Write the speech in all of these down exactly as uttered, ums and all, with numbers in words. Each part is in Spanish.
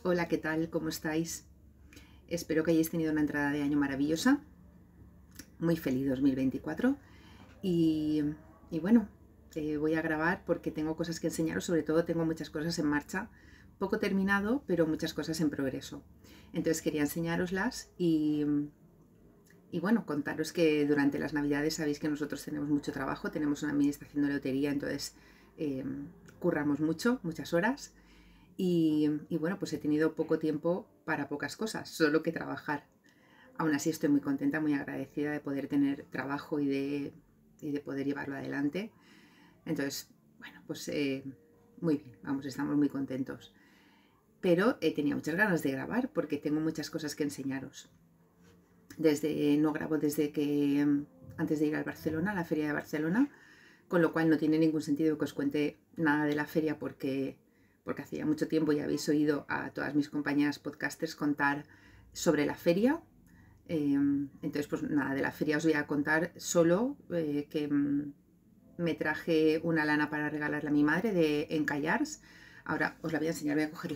Hola, ¿qué tal? ¿Cómo estáis? Espero que hayáis tenido una entrada de año maravillosa. Muy feliz dos mil veinticuatro. Y, y bueno, eh, voy a grabar porque tengo cosas que enseñaros. Sobre todo tengo muchas cosas en marcha. Poco terminado, pero muchas cosas en progreso. Entonces quería enseñároslas y, y bueno, contaros que durante las navidades sabéis que nosotros tenemos mucho trabajo. Tenemos una administración de lotería, entonces eh, curramos mucho, muchas horas. Y, y bueno, pues he tenido poco tiempo para pocas cosas, solo que trabajar. Aún así estoy muy contenta, muy agradecida de poder tener trabajo y de, y de poder llevarlo adelante. Entonces, bueno, pues eh, muy bien, vamos, estamos muy contentos. Pero eh, tenía muchas ganas de grabar porque tengo muchas cosas que enseñaros. Desde, no grabo desde que antes de ir a Barcelona, a la feria de Barcelona, con lo cual no tiene ningún sentido que os cuente nada de la feria porque, porque hacía mucho tiempo ya habéis oído a todas mis compañeras podcasters contar sobre la feria. Eh, entonces, pues nada, de la feria os voy a contar solo eh, que mm, me traje una lana para regalarle a mi madre de Encallars. Ahora os la voy a enseñar, voy a cogerla.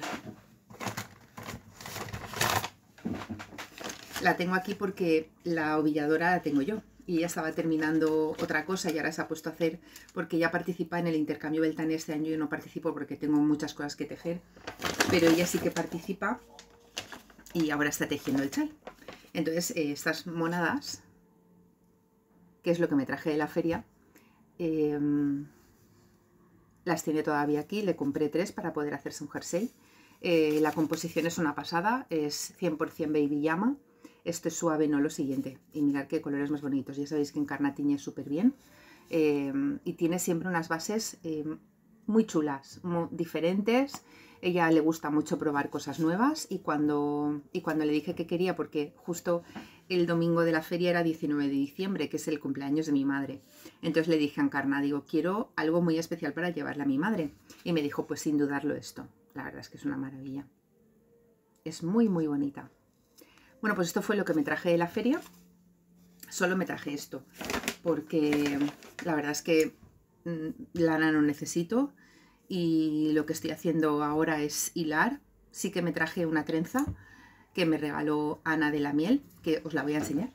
La tengo aquí porque la ovilladora la tengo yo. Y ella estaba terminando otra cosa y ahora se ha puesto a hacer porque ella participa en el intercambio Beltane este año. Yo no participo porque tengo muchas cosas que tejer, pero ella sí que participa y ahora está tejiendo el chal. Entonces eh, estas monadas, que es lo que me traje de la feria, eh, las tiene todavía aquí. Le compré tres para poder hacerse un jersey. Eh, la composición es una pasada, es cien por cien baby llama. Esto es suave, no lo siguiente. Y mirad qué colores más bonitos. Ya sabéis que Encarna tiñe súper bien. Eh, y tiene siempre unas bases eh, muy chulas, muy diferentes. Ella le gusta mucho probar cosas nuevas y cuando, y cuando le dije que quería, porque justo el domingo de la feria era diecinueve de diciembre, que es el cumpleaños de mi madre. Entonces le dije a Encarna, digo, quiero algo muy especial para llevarle a mi madre. Y me dijo, pues sin dudarlo esto. La verdad es que es una maravilla. Es muy, muy bonita. Bueno, pues esto fue lo que me traje de la feria. Solo me traje esto, porque la verdad es que mmm, lana no necesito y lo que estoy haciendo ahora es hilar. Sí que me traje una trenza que me regaló Ana de la Miel, que os la voy a enseñar.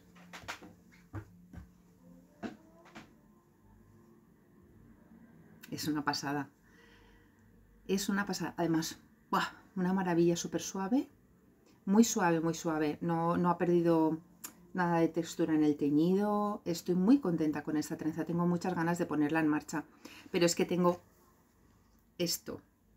Es una pasada. Es una pasada. Además, ¡buah!, una maravilla, súper suave. Muy suave, muy suave. No, no ha perdido nada de textura en el teñido. Estoy muy contenta con esta trenza. Tengo muchas ganas de ponerla en marcha. Pero es que tengo esto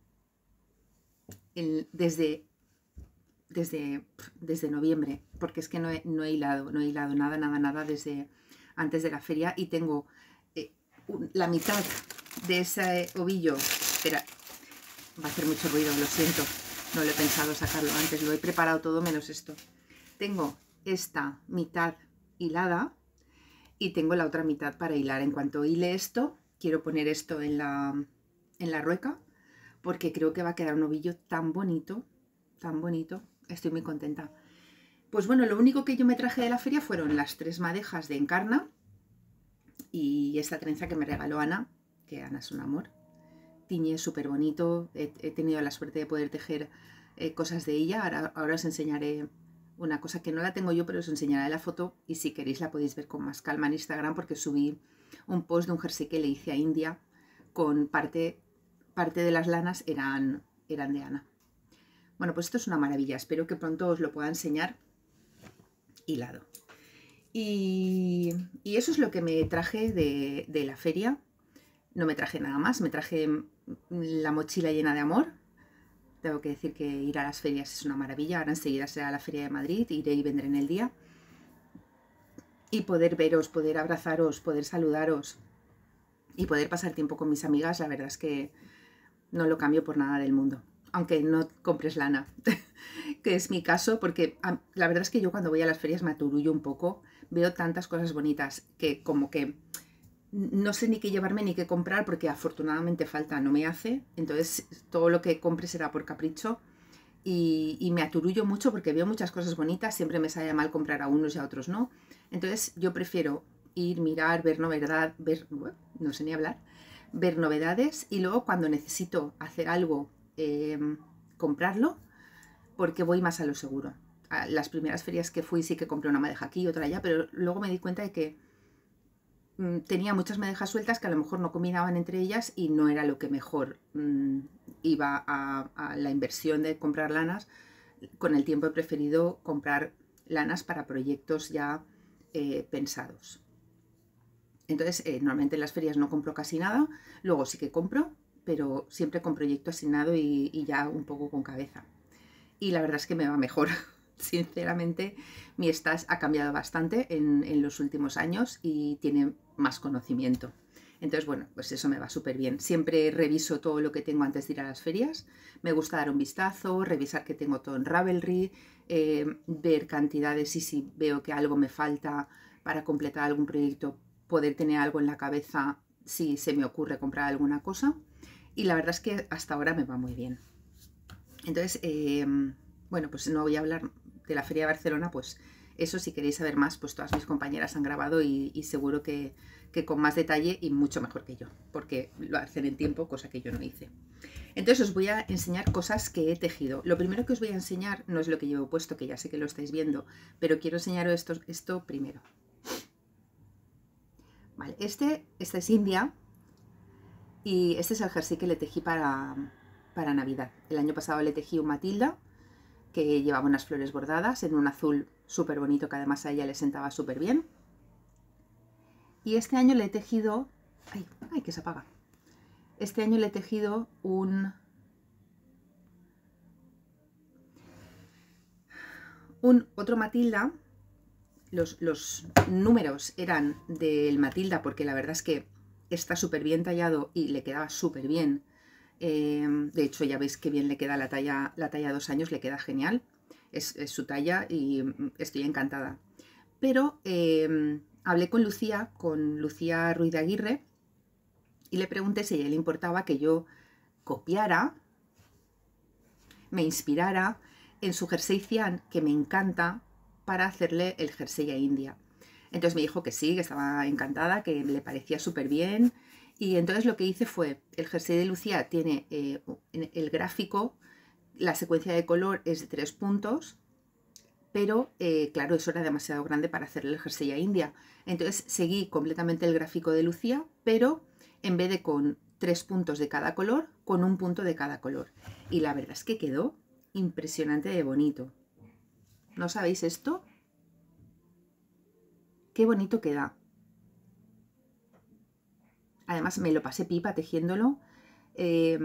el, desde, desde, desde noviembre. Porque es que no he, no he hilado, no he hilado nada, nada, nada desde antes de la feria. Y tengo eh, un, la mitad de ese ovillo. Espera, va a hacer mucho ruido, lo siento. No lo he pensado sacarlo antes, lo he preparado todo menos esto. Tengo esta mitad hilada y tengo la otra mitad para hilar. En cuanto hile esto, quiero poner esto en la, en la rueca porque creo que va a quedar un ovillo tan bonito, tan bonito. Estoy muy contenta. Pues bueno, lo único que yo me traje de la feria fueron las tres madejas de Encarna y esta trenza que me regaló Ana, que Ana es un amor. Tiñe súper bonito, he, he tenido la suerte de poder tejer eh, cosas de ella. Ahora, ahora os enseñaré una cosa que no la tengo yo, pero os enseñaré la foto y si queréis la podéis ver con más calma en Instagram porque subí un post de un jersey que le hice a India con parte, parte de las lanas eran, eran de Ana. Bueno, pues esto es una maravilla, espero que pronto os lo pueda enseñar hilado. Y, y eso es lo que me traje de, de la feria. No me traje nada más, me traje la mochila llena de amor. Tengo que decir que ir a las ferias es una maravilla. Ahora enseguida será la Feria de Madrid, iré y vendré en el día. Y poder veros, poder abrazaros, poder saludaros y poder pasar tiempo con mis amigas, la verdad es que no lo cambio por nada del mundo. Aunque no compres lana, que es mi caso, porque la verdad es que yo cuando voy a las ferias me aturullo un poco. Veo tantas cosas bonitas que como que no sé ni qué llevarme ni qué comprar porque afortunadamente falta no me hace, entonces todo lo que compre será por capricho y, y me aturullo mucho porque veo muchas cosas bonitas, siempre me sale mal comprar a unos y a otros no, entonces yo prefiero ir, mirar, ver novedad, ver, no sé ni hablar, ver novedades y luego cuando necesito hacer algo, eh, comprarlo porque voy más a lo seguro. A las primeras ferias que fui sí que compré una madeja aquí y otra allá, pero luego me di cuenta de que mmm, tenía muchas madejas sueltas que a lo mejor no combinaban entre ellas y no era lo que mejor mmm, iba a, a la inversión de comprar lanas. Con el tiempo he preferido comprar lanas para proyectos ya eh, pensados. Entonces, eh, normalmente en las ferias no compro casi nada, luego sí que compro, pero siempre con proyecto asignado y, y ya un poco con cabeza. Y la verdad es que me va mejor. Sinceramente, mi stash ha cambiado bastante en, en los últimos años y tiene más conocimiento. Entonces, bueno, pues eso me va súper bien. Siempre reviso todo lo que tengo antes de ir a las ferias. Me gusta dar un vistazo, revisar que tengo todo en Ravelry, eh, ver cantidades y si veo que algo me falta para completar algún proyecto, poder tener algo en la cabeza si se me ocurre comprar alguna cosa. Y la verdad es que hasta ahora me va muy bien. Entonces, eh, bueno, pues no voy a hablar de la Feria de Barcelona, pues eso, si queréis saber más, pues todas mis compañeras han grabado y, y seguro que, que con más detalle y mucho mejor que yo, porque lo hacen en tiempo, cosa que yo no hice. Entonces os voy a enseñar cosas que he tejido. Lo primero que os voy a enseñar no es lo que llevo puesto, que ya sé que lo estáis viendo, pero quiero enseñaros esto, esto primero. Vale, este, este es India y este es el jersey que le tejí para, para Navidad. El año pasado le tejí un Matilda que llevaba unas flores bordadas en un azul súper bonito que además a ella le sentaba súper bien. Y este año le he tejido... ¡Ay, ay, que se apaga! Este año le he tejido un... un otro Matilda. Los, los números eran del Matilda porque la verdad es que está súper bien tallado y le quedaba súper bien. Eh, de hecho, ya veis que bien le queda la talla, la talla dos años, le queda genial. Es, es su talla y estoy encantada. Pero eh, hablé con Lucía, con Lucía Ruiz de Aguirre, y le pregunté si a ella le importaba que yo copiara, me inspirara en su jersey cian, que me encanta, para hacerle el jersey a India. Entonces me dijo que sí, que estaba encantada, que le parecía súper bien. Y entonces lo que hice fue, el jersey de Lucía tiene eh, el gráfico, la secuencia de color es de tres puntos, pero eh, claro, eso era demasiado grande para hacerle el jersey a India. Entonces seguí completamente el gráfico de Lucía, pero en vez de con tres puntos de cada color, con un punto de cada color. Y la verdad es que quedó impresionante de bonito. ¿No sabéis esto? Qué bonito queda. Además me lo pasé pipa tejiéndolo. Eh,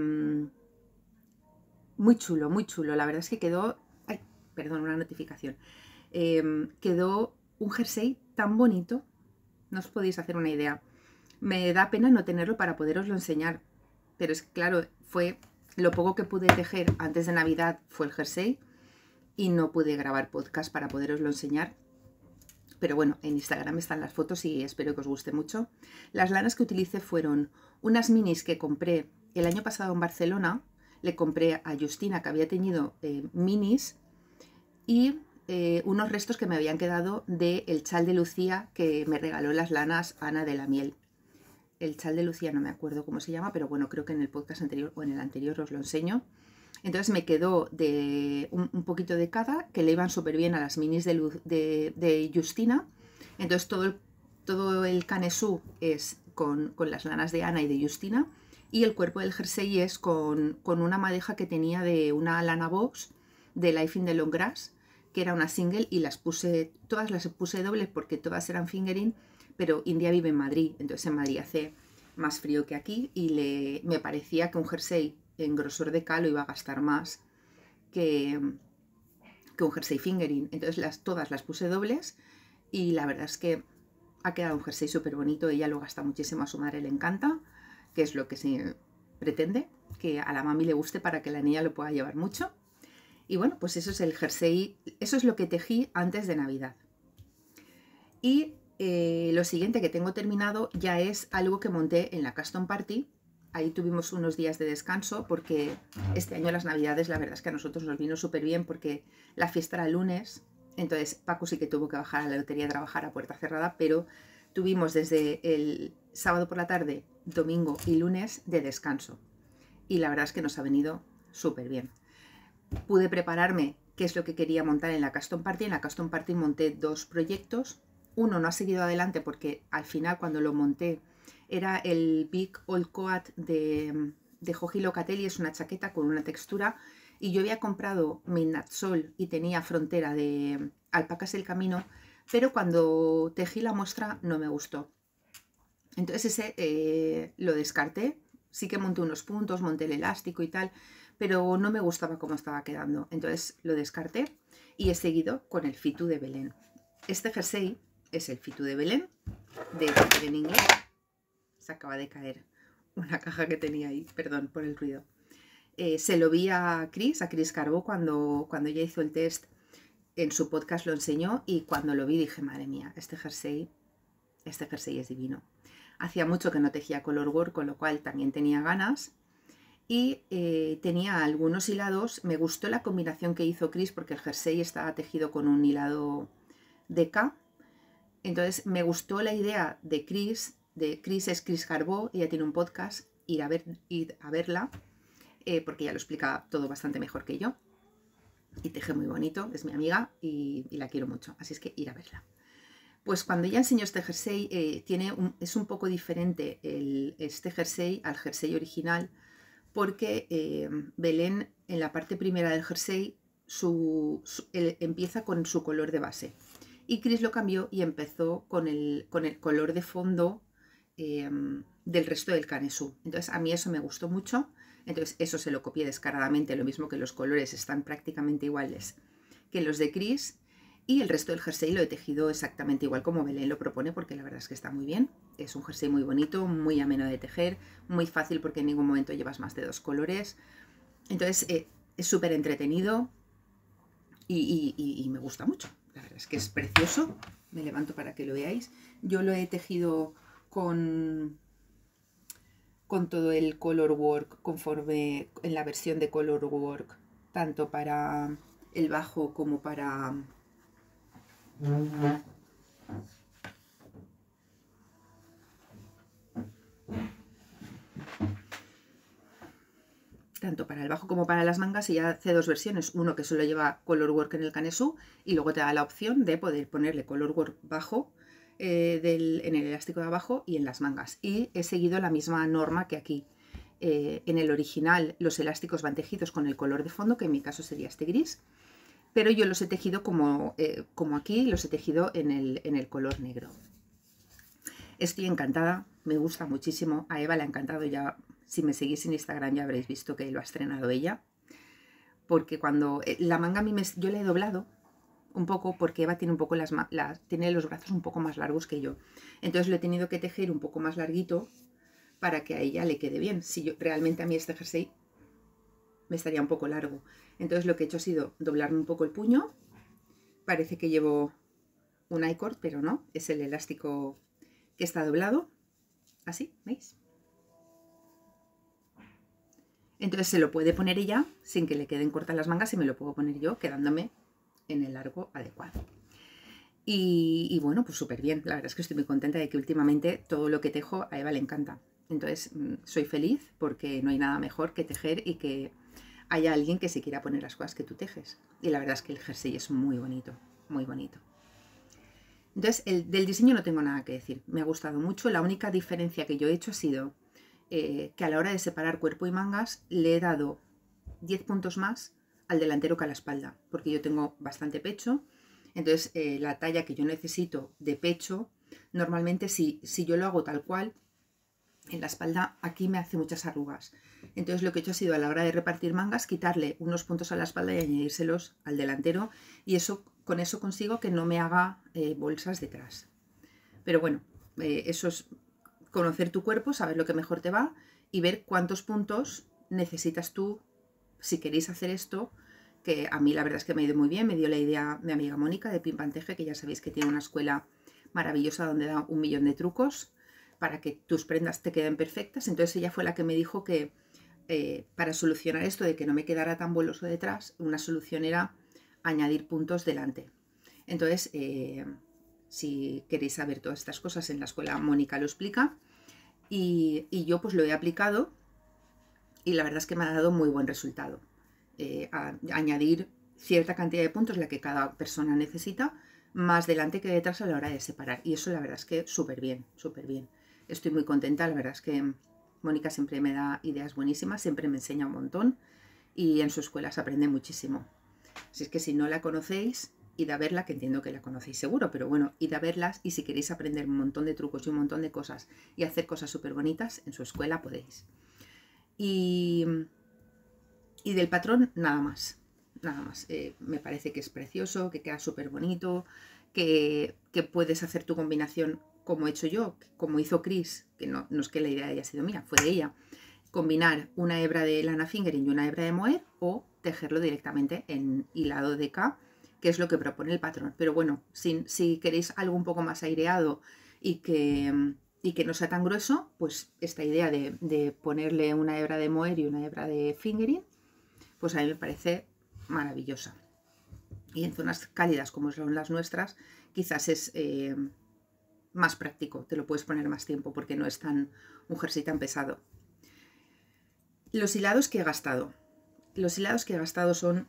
muy chulo, muy chulo. La verdad es que quedó... Ay, perdón, una notificación. Eh, quedó un jersey tan bonito. No os podéis hacer una idea. Me da pena no tenerlo para poderoslo enseñar. Pero es claro, fue lo poco que pude tejer antes de Navidad fue el jersey. Y no pude grabar podcast para poderoslo enseñar. Pero bueno, en Instagram están las fotos y espero que os guste mucho. Las lanas que utilicé fueron unas minis que compré el año pasado en Barcelona. Le compré a Justina, que había tenido eh, minis, y eh, unos restos que me habían quedado del chal de Lucía que me regaló las lanas Ana de la Miel. El chal de Lucía no me acuerdo cómo se llama, pero bueno, creo que en el podcast anterior o en el anterior os lo enseño. Entonces me quedó de un, un poquito de cada, que le iban súper bien a las minis de, Luz, de, de Justina. Entonces todo el, todo el canesú es con, con las lanas de Ana y de Justina. Y el cuerpo del jersey es con, con una madeja que tenía de una lana box de Life in the Long Grass, que era una single, y las puse, todas las puse dobles porque todas eran fingering, pero India vive en Madrid, entonces en Madrid hace más frío que aquí y le, me parecía que un jersey en grosor de calo iba a gastar más que, que un jersey fingering. Entonces las, todas las puse dobles y la verdad es que ha quedado un jersey súper bonito. Ella lo gasta muchísimo, a su madre le encanta, que es lo que se pretende, que a la mami le guste para que la niña lo pueda llevar mucho. Y bueno, pues eso es el jersey, eso es lo que tejí antes de Navidad. Y eh, lo siguiente que tengo terminado ya es algo que monté en la Custom Party. Ahí tuvimos unos días de descanso porque este año las Navidades la verdad es que a nosotros nos vino súper bien porque la fiesta era el lunes. Entonces Paco sí que tuvo que bajar a la lotería a trabajar a puerta cerrada, pero tuvimos desde el sábado por la tarde, domingo y lunes de descanso. Y la verdad es que nos ha venido súper bien. Pude prepararme qué es lo que quería montar en la Custom Party. En la Custom Party monté dos proyectos. Uno no ha seguido adelante porque al final cuando lo monté era el Big Old Coat de, de Joji Locatelli, es una chaqueta con una textura, y yo había comprado Midnight Sol y tenía frontera de Alpacas el Camino, pero cuando tejí la muestra no me gustó. Entonces ese eh, lo descarté. Sí que monté unos puntos, monté el elástico y tal, pero no me gustaba cómo estaba quedando. Entonces lo descarté y he seguido con el Fitu de Belén. Este jersey es el Fitu de Belén, de en inglés. Se acaba de caer una caja que tenía ahí, perdón por el ruido. Eh, se lo vi a Chris, a Chris Carbó, cuando, cuando ella hizo el test en su podcast, lo enseñó, y cuando lo vi dije, madre mía, este jersey, este jersey es divino. Hacía mucho que no tejía colorwork, con lo cual también tenía ganas. Y eh, tenía algunos hilados. Me gustó la combinación que hizo Chris porque el jersey estaba tejido con un hilado de K. Entonces me gustó la idea de Chris. De Chris es Chris Carbó. Ella tiene un podcast. Ir a, ver, ir a verla. Eh, porque ella lo explica todo bastante mejor que yo. Y teje muy bonito. Es mi amiga y, y la quiero mucho. Así es que ir a verla. Pues cuando ella enseñó este jersey, eh, tiene un, es un poco diferente el, este jersey al jersey original, porque eh, Belén en la parte primera del jersey su, su, el, empieza con su color de base, y Chris lo cambió y empezó con el, con el color de fondo eh, del resto del Canessú. Entonces a mí eso me gustó mucho, entonces eso se lo copié descaradamente, lo mismo que los colores están prácticamente iguales que los de Chris. Y el resto del jersey lo he tejido exactamente igual como Belén lo propone, porque la verdad es que está muy bien. Es un jersey muy bonito, muy ameno de tejer, muy fácil porque en ningún momento llevas más de dos colores. Entonces eh, es súper entretenido y, y, y me gusta mucho. La verdad es que es precioso. Me levanto para que lo veáis. Yo lo he tejido con, con todo el color work conforme en la versión de color work, tanto para el bajo como para... tanto para el bajo como para las mangas, y ya hace dos versiones, uno que solo lleva color work en el Canessú y luego te da la opción de poder ponerle color work bajo eh, del, en el elástico de abajo y en las mangas. Y he seguido la misma norma que aquí. Eh, en el original los elásticos van tejidos con el color de fondo, que en mi caso sería este gris, pero yo los he tejido como, eh, como aquí, los he tejido en el, en el color negro. Estoy encantada, me gusta muchísimo, a Eva le ha encantado. Ya, si me seguís en Instagram ya habréis visto que lo ha estrenado ella, porque cuando eh, la manga a mí me, yo la he doblado un poco porque Eva tiene un poco las, las tiene los brazos un poco más largos que yo, entonces lo he tenido que tejer un poco más larguito para que a ella le quede bien. Si yo realmente a mí este jersey me estaría un poco largo, entonces lo que he hecho ha sido doblarme un poco el puño. Parece que llevo un I-cord, pero no, es el elástico que está doblado, así, ¿veis? Entonces se lo puede poner ella sin que le queden cortas las mangas, y me lo puedo poner yo quedándome en el largo adecuado. Y, y bueno, pues súper bien. La verdad es que estoy muy contenta de que últimamente todo lo que tejo a Eva le encanta. Entonces soy feliz porque no hay nada mejor que tejer y que haya alguien que se quiera poner las cosas que tú tejes. Y la verdad es que el jersey es muy bonito, muy bonito. Entonces el, del diseño no tengo nada que decir. Me ha gustado mucho. La única diferencia que yo he hecho ha sido eh, que a la hora de separar cuerpo y mangas le he dado diez puntos más al delantero que a la espalda, porque yo tengo bastante pecho. Entonces eh, la talla que yo necesito de pecho, normalmente si, si yo lo hago tal cual, en la espalda aquí me hace muchas arrugas. Entonces lo que he hecho ha sido, a la hora de repartir mangas, quitarle unos puntos a la espalda y añadírselos al delantero, y eso, con eso consigo que no me haga eh, bolsas detrás. Pero bueno, eh, eso es conocer tu cuerpo, saber lo que mejor te va y ver cuántos puntos necesitas tú si queréis hacer esto, que a mí la verdad es que me ha ido muy bien. Me dio la idea mi amiga Mónica de Pin Pan Teje, que ya sabéis que tiene una escuela maravillosa donde da un millón de trucos para que tus prendas te queden perfectas. Entonces ella fue la que me dijo que eh, para solucionar esto de que no me quedara tan boloso detrás, una solución era añadir puntos delante. Entonces, eh, si queréis saber todas estas cosas, en la escuela Mónica lo explica, y, y yo pues lo he aplicado y la verdad es que me ha dado muy buen resultado. Eh, a, a añadir cierta cantidad de puntos, la que cada persona necesita, más delante que detrás a la hora de separar. Y eso la verdad es que súper bien, súper bien. Estoy muy contenta, la verdad es que Mónica siempre me da ideas buenísimas, siempre me enseña un montón y en su escuela se aprende muchísimo. Así es que si no la conocéis, id a verla, que entiendo que la conocéis seguro, pero bueno, id a verlas y si queréis aprender un montón de trucos y un montón de cosas y hacer cosas súper bonitas, en su escuela podéis. Y, y del patrón, nada más. Nada más. Eh, me parece que es precioso, que queda súper bonito, que, que puedes hacer tu combinación como he hecho yo, como hizo Chris, que no, no es que la idea haya sido mía, fue de ella. Combinar una hebra de lana fingering y una hebra de moher o tejerlo directamente en hilado de K, que es lo que propone el patrón. Pero bueno, si, si queréis algo un poco más aireado y que, y que no sea tan grueso, pues esta idea de, de ponerle una hebra de moher y una hebra de fingering, pues a mí me parece maravillosa. Y en zonas cálidas como son las nuestras, quizás es eh, más práctico, te lo puedes poner más tiempo porque no es tan un jersey tan pesado. Los hilados que he gastado. Los hilados que he gastado son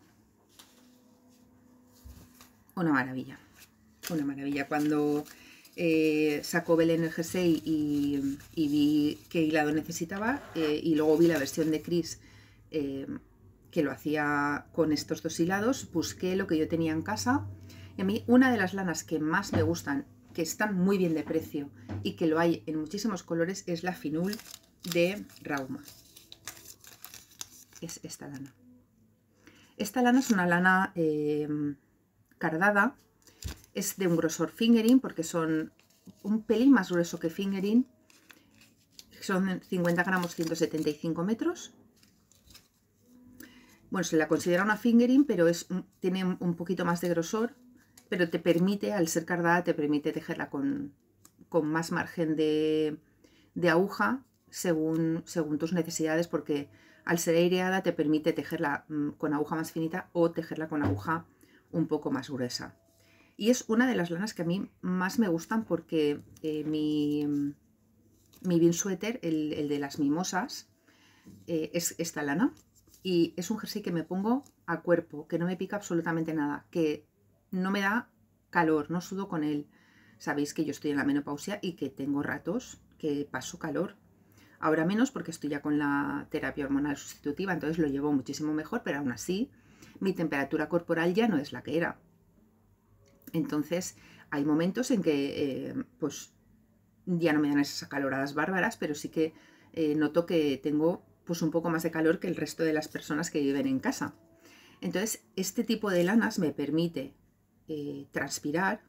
una maravilla. Una maravilla. Cuando eh, sacó Belén el jersey y, y vi qué hilado necesitaba eh, y luego vi la versión de Chris eh, que lo hacía con estos dos hilados, busqué lo que yo tenía en casa y a mí una de las lanas que más me gustan, que están muy bien de precio y que lo hay en muchísimos colores, es la Finul de Rauma. Es esta lana. Esta lana es una lana eh, cardada, es de un grosor fingering porque son un pelín más grueso que fingering, son cincuenta gramos, ciento setenta y cinco metros. Bueno, se la considera una fingering, pero es, tiene un poquito más de grosor, pero te permite, al ser cardada, te permite tejerla con, con más margen de, de aguja según, según tus necesidades, porque al ser aireada te permite tejerla con aguja más finita o tejerla con aguja un poco más gruesa. Y es una de las lanas que a mí más me gustan porque eh, mi, mi bean sweater, el, el de las mimosas, eh, es esta lana. Y es un jersey que me pongo a cuerpo, que no me pica absolutamente nada, que no me da calor, no sudo con él. Sabéis que yo estoy en la menopausia y que tengo ratos que paso calor. Ahora menos porque estoy ya con la terapia hormonal sustitutiva, entonces lo llevo muchísimo mejor, pero aún así mi temperatura corporal ya no es la que era. Entonces hay momentos en que eh, pues ya no me dan esas acaloradas bárbaras, pero sí que eh, noto que tengo pues un poco más de calor que el resto de las personas que viven en casa. Entonces este tipo de lanas me permite eh, transpirar,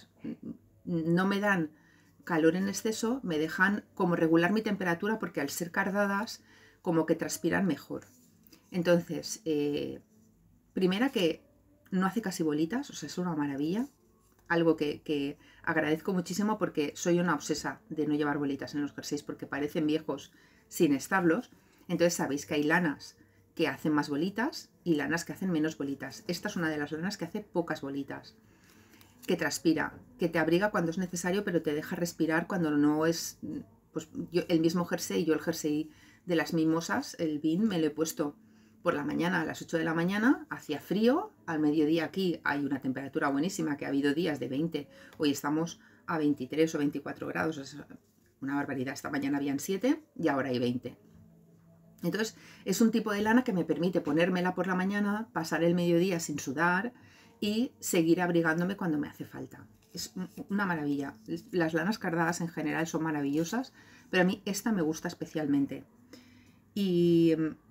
no me dan calor en exceso, me dejan como regular mi temperatura porque al ser cardadas como que transpiran mejor. Entonces, eh, primera que no hace casi bolitas, o sea, es una maravilla. Algo que, que agradezco muchísimo porque soy una obsesa de no llevar bolitas en los jerseys porque parecen viejos sin estarlos. Entonces sabéis que hay lanas que hacen más bolitas y lanas que hacen menos bolitas. Esta es una de las lanas que hace pocas bolitas, que transpira, que te abriga cuando es necesario, pero te deja respirar cuando no es... Pues yo, el mismo jersey, yo el jersey de las mimosas, el bean, me lo he puesto por la mañana a las ocho de la mañana, hacía frío, al mediodía aquí hay una temperatura buenísima, que ha habido días de veinte, hoy estamos a veintitrés o veinticuatro grados, es una barbaridad, esta mañana habían siete y ahora hay veinte. Entonces es un tipo de lana que me permite ponérmela por la mañana, pasar el mediodía sin sudar y seguir abrigándome cuando me hace falta. Es una maravilla. Las lanas cardadas en general son maravillosas, pero a mí esta me gusta especialmente. Y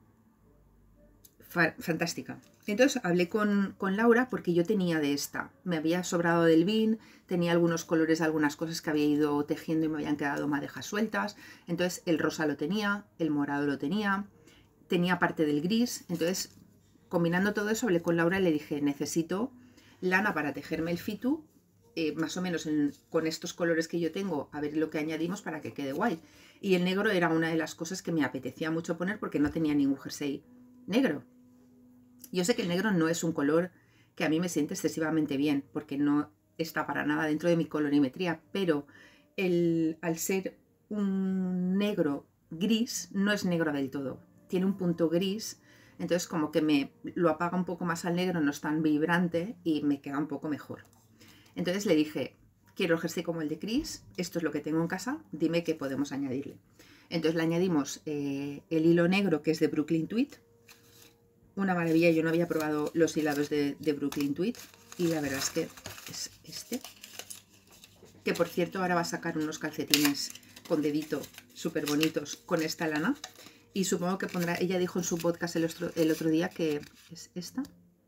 fantástica. Entonces hablé con, con Laura porque yo tenía de esta. Me había sobrado del bean, tenía algunos colores de algunas cosas que había ido tejiendo y me habían quedado madejas sueltas. Entonces el rosa lo tenía, el morado lo tenía, tenía parte del gris. Entonces, combinando todo eso, hablé con Laura y le dije, necesito lana para tejerme el fitu, eh, más o menos en, con estos colores que yo tengo, a ver lo que añadimos para que quede guay. Y el negro era una de las cosas que me apetecía mucho poner porque no tenía ningún jersey negro. Yo sé que el negro no es un color que a mí me siente excesivamente bien, porque no está para nada dentro de mi colorimetría, pero el, al ser un negro gris, no es negro del todo. Tiene un punto gris, Entonces como que me lo apaga un poco más al negro, no es tan vibrante y me queda un poco mejor. Entonces le dije, quiero el jersey como el de Chris, esto es lo que tengo en casa, dime qué podemos añadirle. Entonces le añadimos eh, el hilo negro, que es de Brooklyn Tweed. Una maravilla, yo no había probado los hilados de, de Brooklyn Tweed y la verdad es que es este. Que por cierto ahora va a sacar unos calcetines con dedito súper bonitos con esta lana. Y supongo que pondrá, ella dijo en su podcast el otro, el otro día que es esta.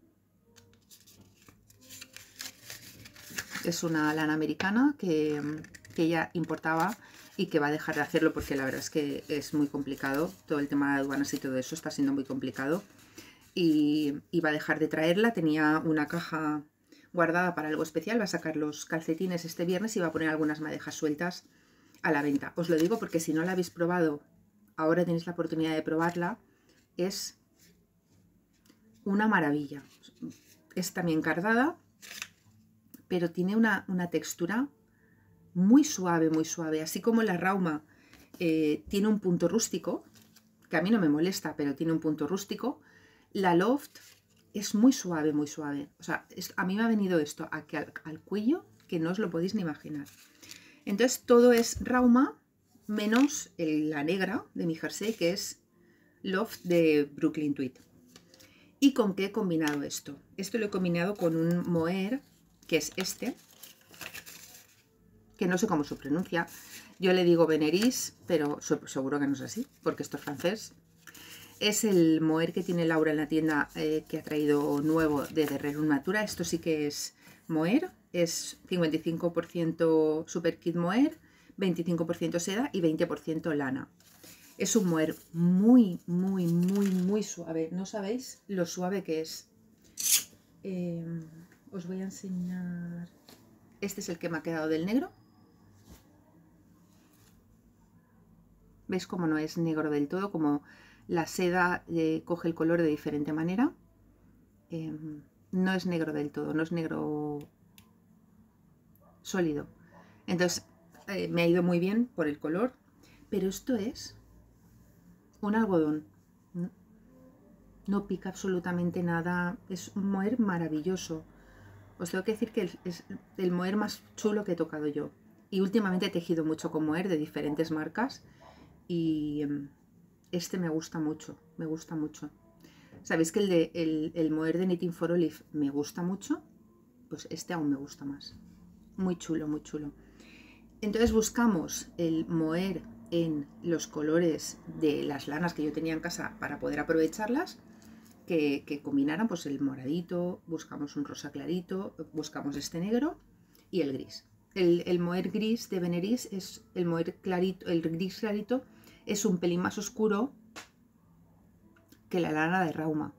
Es una lana americana que, que ella importaba y que va a dejar de hacerlo porque la verdad es que es muy complicado. Todo el tema de aduanas y todo eso está siendo muy complicado. Y, y va a dejar de traerla. Tenía una caja guardada para algo especial. Va a sacar los calcetines este viernes y va a poner algunas madejas sueltas a la venta. Os lo digo porque si no la habéis probado, ahora tenéis la oportunidad de probarla. Es una maravilla. Es también cardada, pero tiene una, una textura muy suave, muy suave. Así como la Rauma eh, tiene un punto rústico, que a mí no me molesta, pero tiene un punto rústico, la Loft es muy suave, muy suave. O sea, es, a mí me ha venido esto aquí al, al cuello, que no os lo podéis ni imaginar. Entonces todo es Rauma, menos el, la negra de mi jersey, que es Loft de Brooklyn Tweed. ¿Y con qué he combinado esto? Esto lo he combinado con un mohair, que es este, que no sé cómo se pronuncia. Yo le digo Veneris, pero seguro que no es así, porque esto es francés. Es el mohair que tiene Laura en la tienda eh, que ha traído nuevo de Guerrero Natura. Esto sí que es mohair, es cincuenta y cinco por ciento Super Kid mohair, veinticinco por ciento seda y veinte por ciento lana. Es un mohair muy, muy, muy, muy suave. No sabéis lo suave que es. Eh, os voy a enseñar. Este es el que me ha quedado del negro. ¿Veis cómo no es negro del todo? Como la seda eh, coge el color de diferente manera. Eh, no es negro del todo, no es negro sólido. Entonces eh, me ha ido muy bien por el color. Pero esto es un algodón. No, no pica absolutamente nada. Es un mohair maravilloso. Os tengo que decir que es el mohair más chulo que he tocado yo. Y últimamente he tejido mucho con mohair de diferentes marcas. Y este me gusta mucho, me gusta mucho. ¿Sabéis que el, de, el, el mohair de Knitting for Olive me gusta mucho? Pues este aún me gusta más. Muy chulo, muy chulo. Entonces buscamos el mohair en los colores de las lanas que yo tenía en casa para poder aprovecharlas. Que, que combinaran pues el moradito, buscamos un rosa clarito, buscamos este negro y el gris. El, el mohair gris de Veneris es el mohair clarito, el gris clarito es un pelín más oscuro que la lana de Rauma.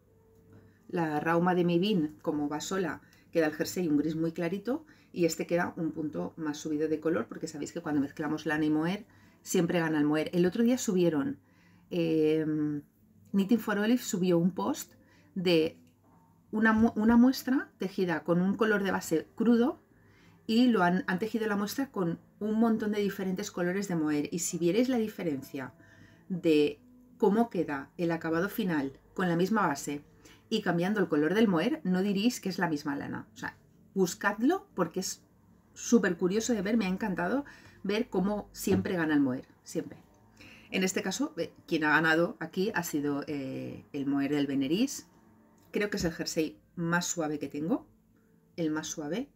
La Rauma de Mivin, como va sola, queda el jersey un gris muy clarito y este queda un punto más subido de color porque sabéis que cuando mezclamos lana y mohair siempre gana el mohair. El otro día subieron... Eh, Knitting for Olive subió un post de una, mu una muestra tejida con un color de base crudo y lo han, han tejido la muestra con un montón de diferentes colores de mohair. Y si vierais la diferencia de cómo queda el acabado final con la misma base y cambiando el color del mohair, no diréis que es la misma lana. O sea, buscadlo porque es súper curioso de ver, me ha encantado ver cómo siempre gana el mohair, siempre. En este caso, quien ha ganado aquí ha sido eh, el mohair del Veneris. Creo que es el jersey más suave que tengo, el más suave.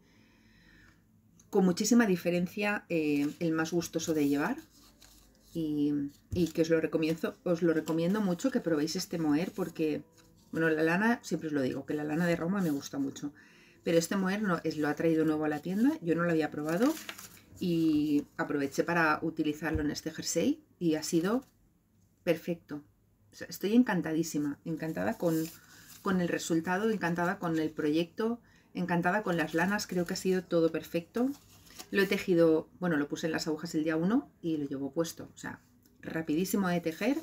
Con muchísima diferencia, eh, el más gustoso de llevar. Y, y que os lo, recomiendo, os lo recomiendo mucho que probéis este mohair porque, bueno, la lana, siempre os lo digo, que la lana de Rauma me gusta mucho. Pero este mohair no, es, lo ha traído nuevo a la tienda, yo no lo había probado. Y aproveché para utilizarlo en este jersey y ha sido perfecto. O sea, estoy encantadísima, encantada con, con el resultado, encantada con el proyecto, encantada con las lanas, creo que ha sido todo perfecto. Lo he tejido, bueno, lo puse en las agujas el día uno y lo llevo puesto, o sea, rapidísimo de tejer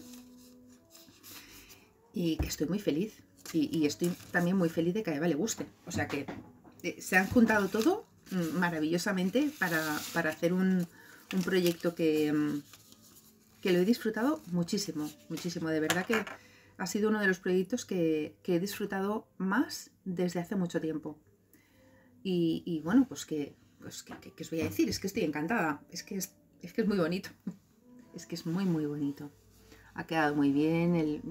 y que estoy muy feliz. Y, y estoy también muy feliz de que a Eva le guste, o sea que eh, se han juntado todo maravillosamente para, para hacer un, un proyecto que, que lo he disfrutado muchísimo, muchísimo. De verdad que ha sido uno de los proyectos que, que he disfrutado más desde hace mucho tiempo. Y, y bueno, pues que, pues que, que, que os voy a decir, es que estoy encantada, es que es, es que es muy bonito, es que es muy muy bonito. Ha quedado muy bien, el,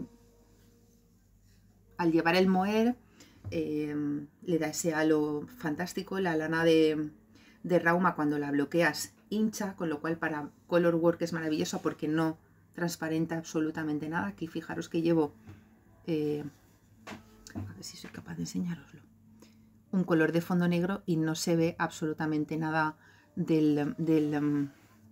al llevar el moher eh, le da ese halo fantástico. La lana de, de Rauma, cuando la bloqueas, hincha, con lo cual para color work es maravillosa porque no transparenta absolutamente nada. Aquí fijaros que llevo, eh, a ver si soy capaz de enseñaroslo, un color de fondo negro y no se ve absolutamente nada del, del um,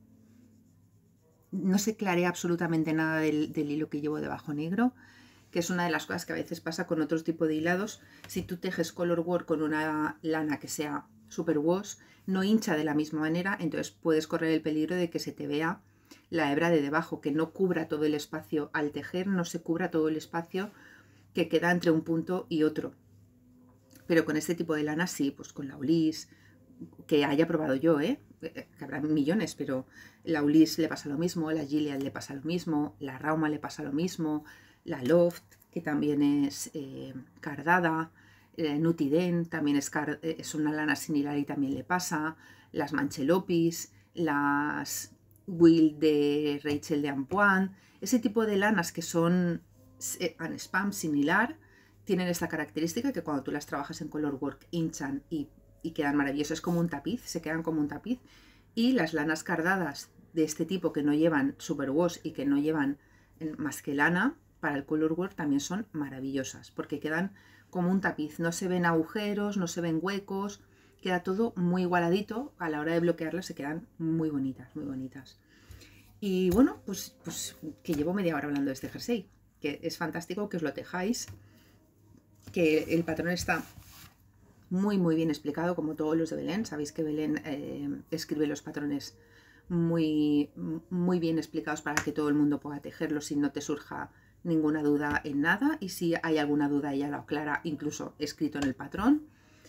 no se clarea absolutamente nada del, del hilo que llevo debajo negro, que es una de las cosas que a veces pasa con otros tipos de hilados. Si tú tejes color work con una lana que sea super wash, no hincha de la misma manera, entonces puedes correr el peligro de que se te vea la hebra de debajo, que no cubra todo el espacio. Al tejer no se cubra todo el espacio que queda entre un punto y otro. Pero con este tipo de lana sí, pues con la Ulis, que haya probado yo, ¿eh? que habrá millones, pero la Ulis le pasa lo mismo, la Gilead le pasa lo mismo, la Rauma le pasa lo mismo, la Loft, que también es eh, cardada, eh, Nutiden también es, car es una lana similar y también le pasa, las Manchelopis, las Will de Rachel de Ampoine, ese tipo de lanas que son eh, an spam similar, tienen esta característica que cuando tú las trabajas en color work hinchan y, y quedan maravillosas, es como un tapiz, se quedan como un tapiz. Y las lanas cardadas de este tipo que no llevan superwash y que no llevan más que lana, para el color work también son maravillosas, porque quedan como un tapiz, no se ven agujeros, no se ven huecos, queda todo muy igualadito, a la hora de bloquearlas se quedan muy bonitas, muy bonitas. Y bueno, pues, pues que llevo media hora hablando de este jersey, que es fantástico que os lo tejáis, que el patrón está muy muy bien explicado, como todos los de Belén. Sabéis que Belén eh, escribe los patrones muy, muy bien explicados para que todo el mundo pueda tejerlos y no te surja ninguna duda en nada, y si hay alguna duda ella lo aclara incluso escrito en el patrón.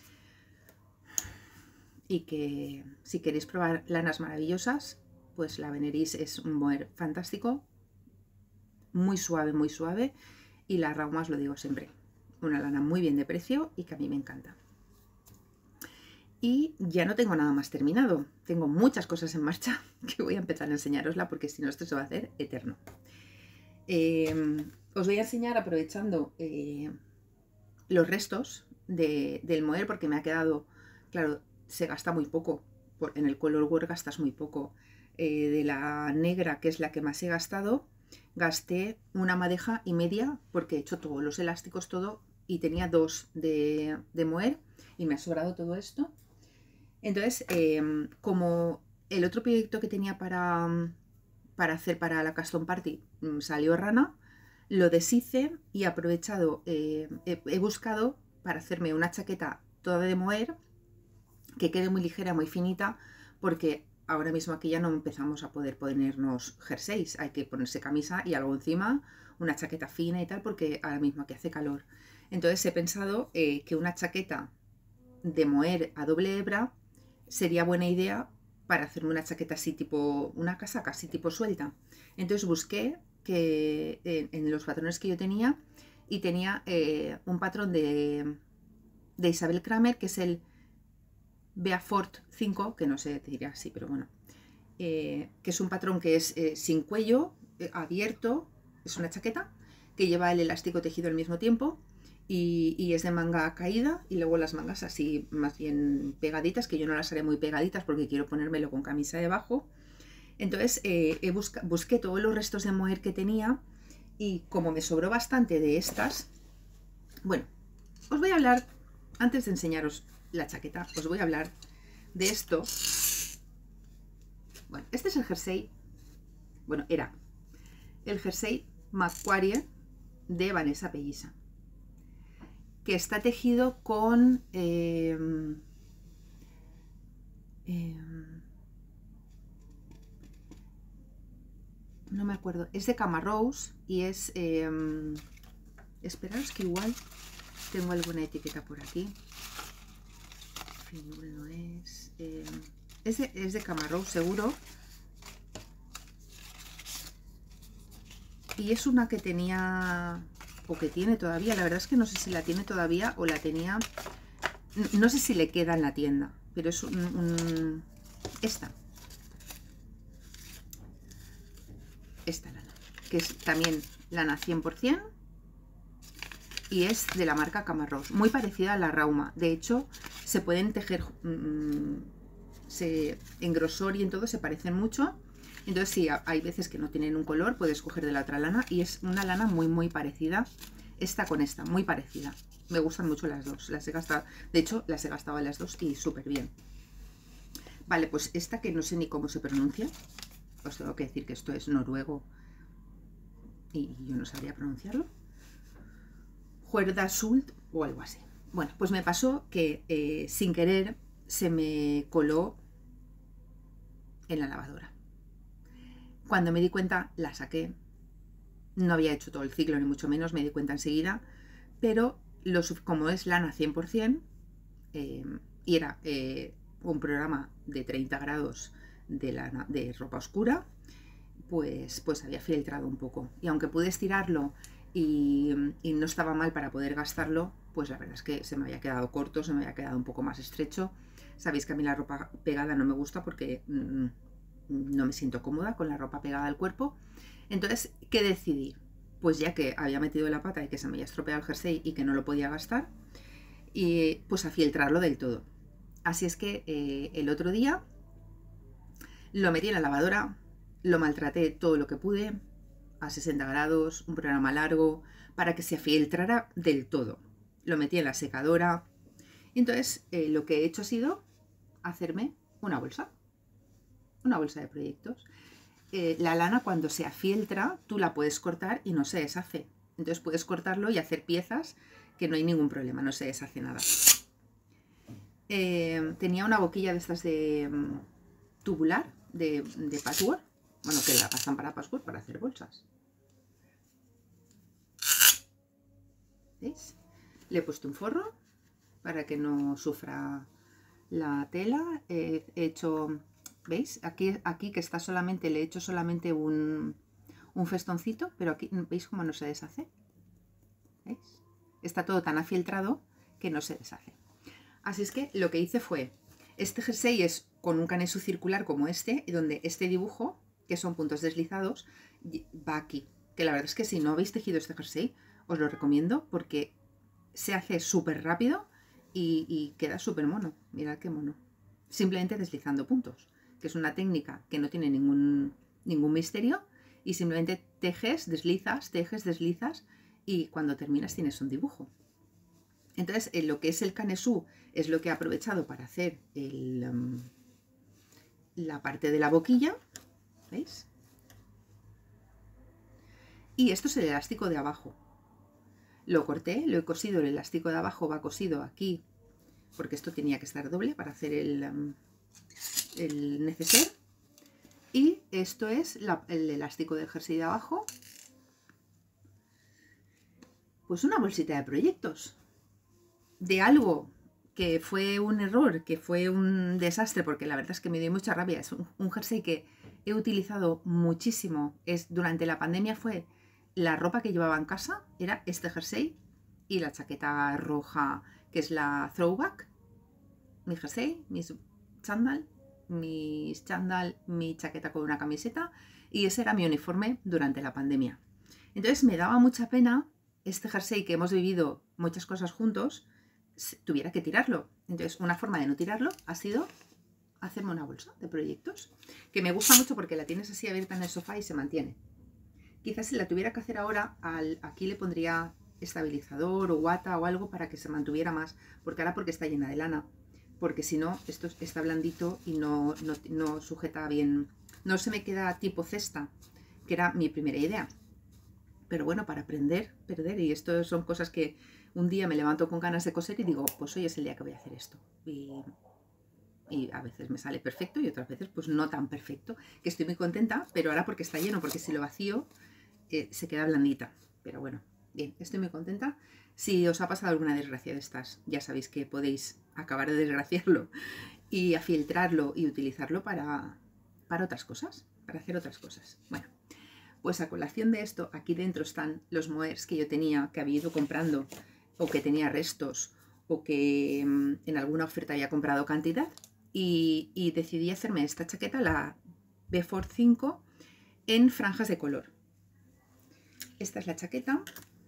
Y que si queréis probar lanas maravillosas, pues la Veneris es un moher fantástico, muy suave, muy suave, y la Rauma, os lo digo siempre, una lana muy bien de precio y que a mí me encanta. Y ya no tengo nada más terminado, tengo muchas cosas en marcha que voy a empezar a enseñarosla, porque si no esto se va a hacer eterno. Eh, os voy a enseñar, aprovechando eh, los restos de, del moher, porque me ha quedado, claro, se gasta muy poco, por, en el color work gastas muy poco. Eh, de la negra, que es la que más he gastado, gasté una madeja y media, porque he hecho todos los elásticos, todo, y tenía dos de, de moher, y me ha sobrado todo esto. Entonces, eh, como el otro proyecto que tenía para, para hacer para la Custom Party salió rana, lo deshice y he aprovechado, eh, he, he buscado para hacerme una chaqueta toda de moher, que quede muy ligera, muy finita, porque ahora mismo aquí ya no empezamos a poder ponernos jerseys, hay que ponerse camisa y algo encima, una chaqueta fina y tal, porque ahora mismo aquí hace calor. Entonces he pensado eh, que una chaqueta de moher a doble hebra sería buena idea para hacerme una chaqueta así tipo, una casaca así tipo suelta. Entonces busqué que en, en los patrones que yo tenía, y tenía eh, un patrón de, de Isabel Kramer, que es el Beaufort cinco, que no sé, te diría así, pero bueno, eh, que es un patrón que es eh, sin cuello, eh, abierto, es una chaqueta que lleva el elástico tejido al mismo tiempo. Y, y es de manga caída, y luego las mangas así más bien pegaditas, que yo no las haré muy pegaditas porque quiero ponérmelo con camisa debajo. Entonces eh, he busca, busqué todos los restos de moher que tenía, y como me sobró bastante de estas, bueno, os voy a hablar, antes de enseñaros la chaqueta, os voy a hablar de esto. Bueno, este es el jersey, bueno, era el jersey Macquarie de Vanessa Pelliza, que está tejido con eh, eh, no me acuerdo, es de Camarose y es eh, esperaos que igual tengo alguna etiqueta por aquí. No es, eh, es de, es de Camarose seguro, y es una que tenía o que tiene todavía, la verdad es que no sé si la tiene todavía o la tenía, no sé si le queda en la tienda, pero es un, un esta, esta lana, que es también lana cien por cien y es de la marca Camarros, muy parecida a la Rauma. De hecho, se pueden tejer, mmm, se, en grosor y en todo se parecen mucho. Entonces, si sí, hay veces que no tienen un color, puedes coger de la otra lana y es una lana muy, muy parecida. Esta con esta, muy parecida. Me gustan mucho las dos. Las he gastado, de hecho, las he gastado las dos y súper bien. Vale, pues esta que no sé ni cómo se pronuncia. Os tengo que decir que esto es noruego y yo no sabría pronunciarlo. Juerda Sult o algo así. Bueno, pues me pasó que eh, sin querer se me coló en la lavadora. Cuando me di cuenta, la saqué. No había hecho todo el ciclo, ni mucho menos, me di cuenta enseguida. Pero lo, como es lana cien por cien, eh, y era eh, un programa de treinta grados de, lana, de ropa oscura, pues, pues había filtrado un poco. Y aunque pude estirarlo y, y no estaba mal para poder gastarlo, pues la verdad es que se me había quedado corto, se me había quedado un poco más estrecho. Sabéis que a mí la ropa pegada no me gusta porque mmm, no me siento cómoda con la ropa pegada al cuerpo. Entonces, ¿qué decidí? Pues ya que había metido la pata y que se me había estropeado el jersey y que no lo podía gastar, y pues a filtrarlo del todo. Así es que eh, el otro día lo metí en la lavadora, lo maltraté todo lo que pude, a sesenta grados, un programa largo, para que se filtrara del todo. Lo metí en la secadora. Entonces, eh, lo que he hecho ha sido hacerme una bolsa. Una bolsa de proyectos. Eh, la lana, cuando se afieltra, tú la puedes cortar y no se deshace. Entonces puedes cortarlo y hacer piezas que no hay ningún problema, no se deshace nada. Eh, tenía una boquilla de estas de um, tubular, de, de patchwork. Bueno, que la pasan para patchwork para hacer bolsas. ¿Veis? Le he puesto un forro para que no sufra la tela. Eh, he hecho, ¿veis? Aquí, aquí que está solamente, le he hecho solamente un, un festoncito, pero aquí, ¿veis cómo no se deshace? ¿Veis? Está todo tan afiltrado que no se deshace. Así es que lo que hice fue, este jersey es con un canesú circular como este, y donde este dibujo, que son puntos deslizados, va aquí. Que la verdad es que si no habéis tejido este jersey, os lo recomiendo porque se hace súper rápido y, y queda súper mono. Mirad qué mono. Simplemente deslizando puntos, que es una técnica que no tiene ningún, ningún misterio y simplemente tejes, deslizas, tejes, deslizas y cuando terminas tienes un dibujo. Entonces, en lo que es el canesú es lo que he aprovechado para hacer el, um, la parte de la boquilla, ¿veis? Y esto es el elástico de abajo. Lo corté, lo he cosido, el elástico de abajo va cosido aquí, porque esto tenía que estar doble para hacer el, um, el neceser. Y esto es la, el elástico del jersey de abajo. Pues una bolsita de proyectos. De algo que fue un error, que fue un desastre, porque la verdad es que me dio mucha rabia. Es un, un jersey que he utilizado muchísimo. Es, durante la pandemia fue la ropa que llevaba en casa, era este jersey y la chaqueta roja, que es la throwback. Mi jersey, mis chándal, mis chándal, mi chaqueta con una camiseta, y ese era mi uniforme durante la pandemia. Entonces me daba mucha pena este jersey que hemos vivido muchas cosas juntos, tuviera que tirarlo. Entonces, una forma de no tirarlo ha sido hacerme una bolsa de proyectos, que me gusta mucho porque la tienes así abierta en el sofá y se mantiene. Quizás si la tuviera que hacer ahora, al, aquí le pondría estabilizador o guata o algo para que se mantuviera más, porque ahora porque está llena de lana, porque si no, esto está blandito y no, no, no sujeta bien, no se me queda tipo cesta, que era mi primera idea. Pero bueno, para aprender, perder, y esto son cosas que un día me levanto con ganas de coser y digo, pues hoy es el día que voy a hacer esto. Y, y a veces me sale perfecto y otras veces pues no tan perfecto, que estoy muy contenta, pero ahora porque está lleno, porque si lo vacío eh, se queda blandita. Pero bueno, bien, estoy muy contenta. Si os ha pasado alguna desgracia de estas, ya sabéis que podéis acabar de desgraciarlo y afiltrarlo y utilizarlo para, para otras cosas, para hacer otras cosas. Bueno. Pues a colación de esto, aquí dentro están los mohairs que yo tenía, que había ido comprando, o que tenía restos, o que mmm, en alguna oferta había comprado cantidad, y, y decidí hacerme esta chaqueta, la Beaufort cinco, en franjas de color. Esta es la chaqueta.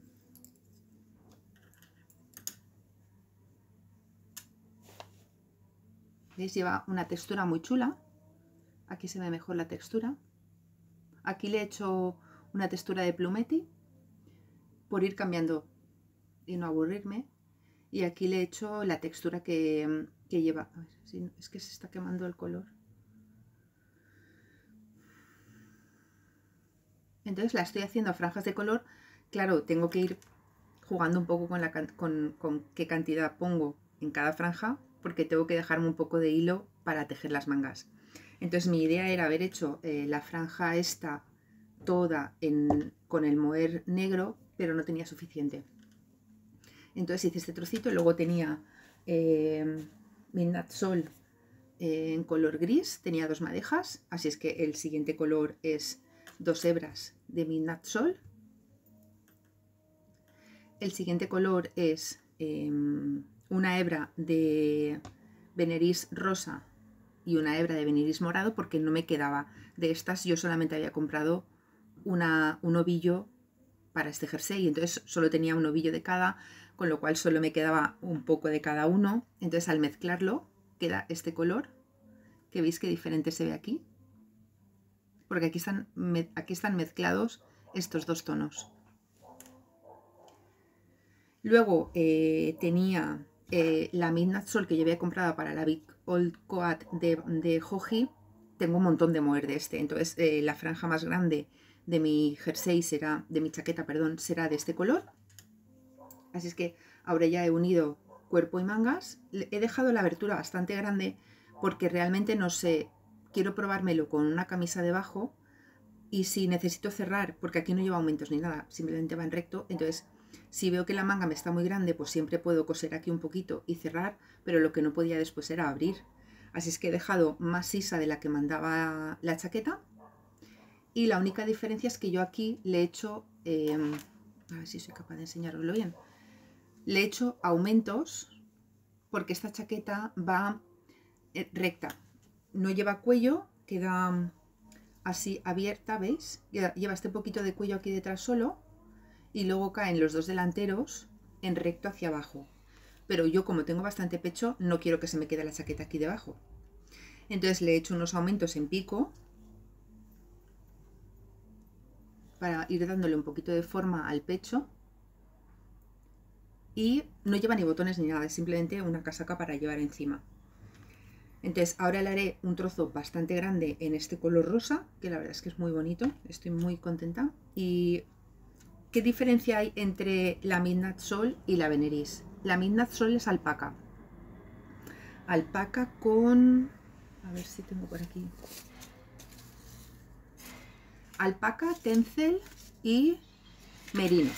¿Veis? Lleva una textura muy chula. Aquí se ve mejor la textura. Aquí le he hecho una textura de plumeti por ir cambiando y no aburrirme. Y aquí le he hecho la textura que, que lleva. A ver, si, es que se está quemando el color. Entonces la estoy haciendo a franjas de color. Claro, tengo que ir jugando un poco con, la, con, con qué cantidad pongo en cada franja, porque tengo que dejarme un poco de hilo para tejer las mangas. Entonces mi idea era haber hecho eh, la franja esta toda en, con el mohair negro, pero no tenía suficiente. Entonces hice este trocito y luego tenía eh, Midnight Sol eh, en color gris, tenía dos madejas, así es que el siguiente color es dos hebras de Midnight Sol. El siguiente color es eh, una hebra de Veneris rosa y una hebra de Veneris morado, porque no me quedaba de estas. Yo solamente había comprado una, un ovillo para este jersey, y entonces solo tenía un ovillo de cada, con lo cual solo me quedaba un poco de cada uno. Entonces al mezclarlo queda este color, que veis que diferente se ve aquí, porque aquí están, aquí están mezclados estos dos tonos. Luego eh, tenía eh, la Midnight Sol que yo había comprado para la Big Old Coat de, de Joji. Tengo un montón de mohair de este, entonces eh, la franja más grande de mi jersey será, de mi chaqueta, perdón, será de este color. Así es que ahora ya he unido cuerpo y mangas. He dejado la abertura bastante grande porque realmente no sé, quiero probármelo con una camisa debajo, y si necesito cerrar, porque aquí no lleva aumentos ni nada, simplemente va en recto, entonces si veo que la manga me está muy grande, pues siempre puedo coser aquí un poquito y cerrar, pero lo que no podía después era abrir. Así es que he dejado más sisa de la que mandaba la chaqueta, y la única diferencia es que yo aquí le he hecho, eh, a ver si soy capaz de enseñaroslo bien, le he hecho aumentos porque esta chaqueta va recta, no lleva cuello, queda así abierta, ¿veis? Lleva este poquito de cuello aquí detrás solo, y luego caen los dos delanteros en recto hacia abajo. Pero yo, como tengo bastante pecho, no quiero que se me quede la chaqueta aquí debajo. Entonces le he hecho unos aumentos en pico para ir dándole un poquito de forma al pecho. Y no lleva ni botones ni nada, es simplemente una casaca para llevar encima. Entonces ahora le haré un trozo bastante grande en este color rosa, que la verdad es que es muy bonito, estoy muy contenta. Y ¿qué diferencia hay entre la Midnight Sol y la Veneris? La Midnight Sol es alpaca. Alpaca con... a ver si tengo por aquí. Alpaca, tencel y merino.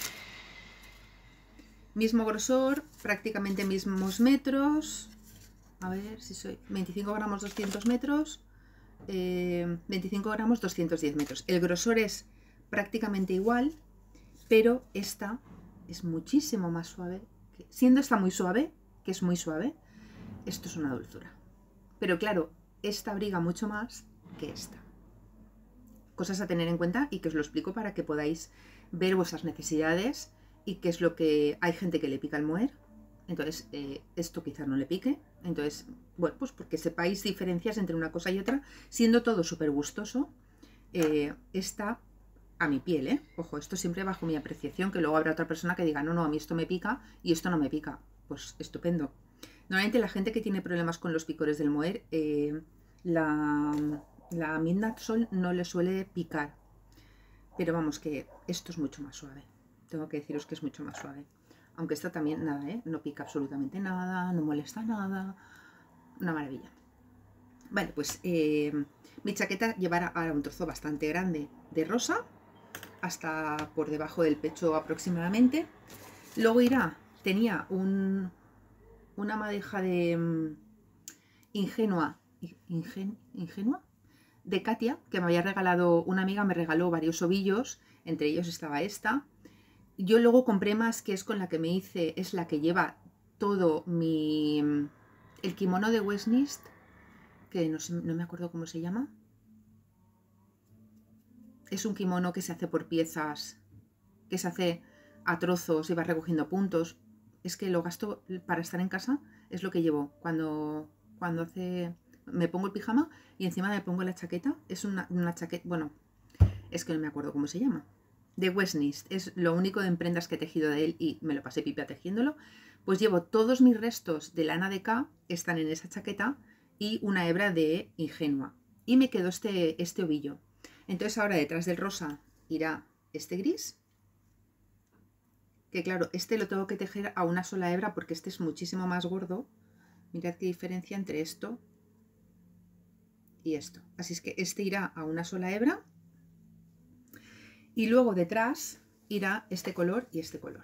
Mismo grosor, prácticamente mismos metros. A ver si soy... veinticinco gramos, doscientos metros. Eh, veinticinco gramos, doscientos diez metros. El grosor es prácticamente igual, pero esta es muchísimo más suave. Siendo esta muy suave, que es muy suave, esto es una dulzura. Pero claro, esta abriga mucho más que esta. Cosas a tener en cuenta, y que os lo explico para que podáis ver vuestras necesidades y qué es lo que... Hay gente que le pica el mohair, entonces eh, esto quizás no le pique. Entonces, bueno, pues porque sepáis diferencias entre una cosa y otra, siendo todo súper gustoso. Eh, esta... a mi piel, ¿eh? Ojo, esto siempre bajo mi apreciación, que luego habrá otra persona que diga, no, no, a mí esto me pica y esto no me pica. Pues estupendo. Normalmente la gente que tiene problemas con los picores del mohair, eh, la, la Midnight Sol no le suele picar. Pero vamos, que esto es mucho más suave. Tengo que deciros que es mucho más suave. Aunque esta también, nada, ¿eh? No pica absolutamente nada, no molesta nada. Una maravilla. Vale, pues eh, mi chaqueta llevará ahora un trozo bastante grande de rosa, hasta por debajo del pecho aproximadamente. Luego irá, tenía un, una madeja de um, ingenua, ingen, ingenua de Katia, que me había regalado, una amiga me regaló varios ovillos, entre ellos estaba esta. Yo luego compré más, que es con la que me hice, es la que lleva todo mi... el kimono de Westnist, que no, sé, no me acuerdo cómo se llama. Es un kimono que se hace por piezas, que se hace a trozos y va recogiendo puntos. Es que lo gasto para estar en casa, es lo que llevo cuando, cuando hace... me pongo el pijama y encima me pongo la chaqueta. Es una, una chaqueta, bueno, es que no me acuerdo cómo se llama. De Westnist, es lo único de prendas que he tejido de él y me lo pasé pipa tejiéndolo. Pues llevo todos mis restos de lana de K, están en esa chaqueta, y una hebra de Ingenua. Y me quedó este, este ovillo. Entonces ahora detrás del rosa irá este gris. Que claro, este lo tengo que tejer a una sola hebra porque este es muchísimo más gordo. Mirad qué diferencia entre esto y esto. Así es que este irá a una sola hebra. Y luego detrás irá este color y este color.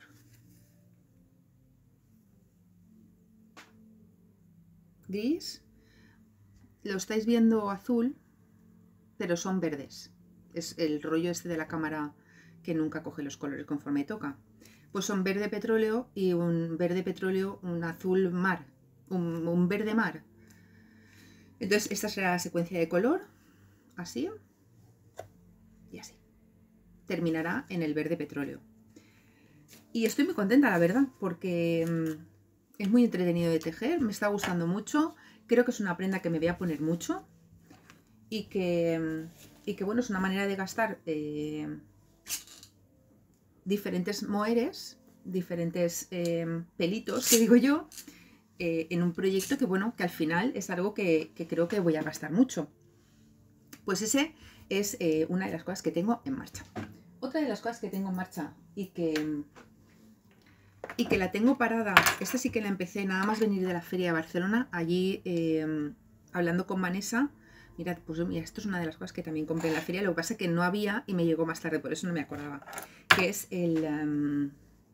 Gris. Lo estáis viendo azul, pero son verdes. Es el rollo este de la cámara que nunca coge los colores conforme toca. Pues son verde petróleo y un verde petróleo, un azul mar, un, un verde mar. Entonces esta será la secuencia de color, así y así. Terminará en el verde petróleo. Y estoy muy contenta, la verdad, porque mmm, es muy entretenido de tejer, me está gustando mucho. Creo que es una prenda que me voy a poner mucho y que, y que bueno, es una manera de gastar eh, diferentes moheres, diferentes eh, pelitos, que digo yo, eh, en un proyecto que bueno, que al final es algo que, que creo que voy a gastar mucho. Pues ese es eh, una de las cosas que tengo en marcha. Otra de las cosas que tengo en marcha y que, y que la tengo parada, esta sí que la empecé nada más venir de la feria de Barcelona, allí eh, hablando con Vanessa. Mirad, pues mira, esto es una de las cosas que también compré en la feria, lo que pasa es que no había y me llegó más tarde, por eso no me acordaba. Que es el... Um,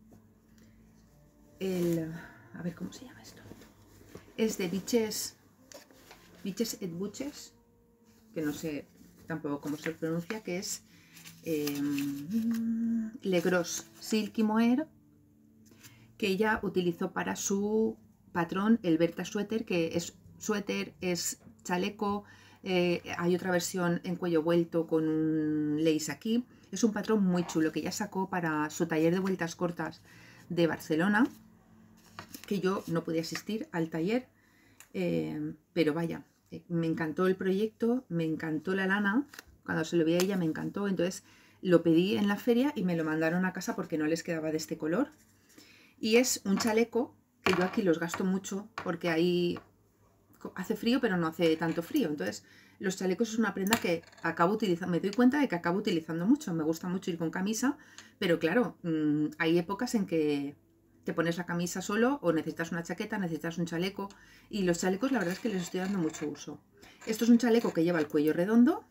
el... a ver, ¿cómo se llama esto? Es de Biches... Biches et Buches, que no sé tampoco cómo se pronuncia, que es eh, Le Gros Silky Mohair, que ella utilizó para su patrón el Berta Suéter, que es suéter, es chaleco, eh, hay otra versión en cuello vuelto con un lace aquí. Es un patrón muy chulo que ella sacó para su taller de vueltas cortas de Barcelona, que yo no pude asistir al taller, eh, pero vaya, eh, me encantó el proyecto, me encantó la lana, cuando se lo vi a ella me encantó, entonces lo pedí en la feria y me lo mandaron a casa porque no les quedaba de este color. Y es un chaleco que yo aquí los gasto mucho porque ahí hace frío pero no hace tanto frío, entonces los chalecos es una prenda que acabo utilizando, me doy cuenta de que acabo utilizando mucho, me gusta mucho ir con camisa, pero claro, mmm, hay épocas en que te pones la camisa solo o necesitas una chaqueta, necesitas un chaleco, y los chalecos la verdad es que les estoy dando mucho uso. Esto es un chaleco que lleva el cuello redondo,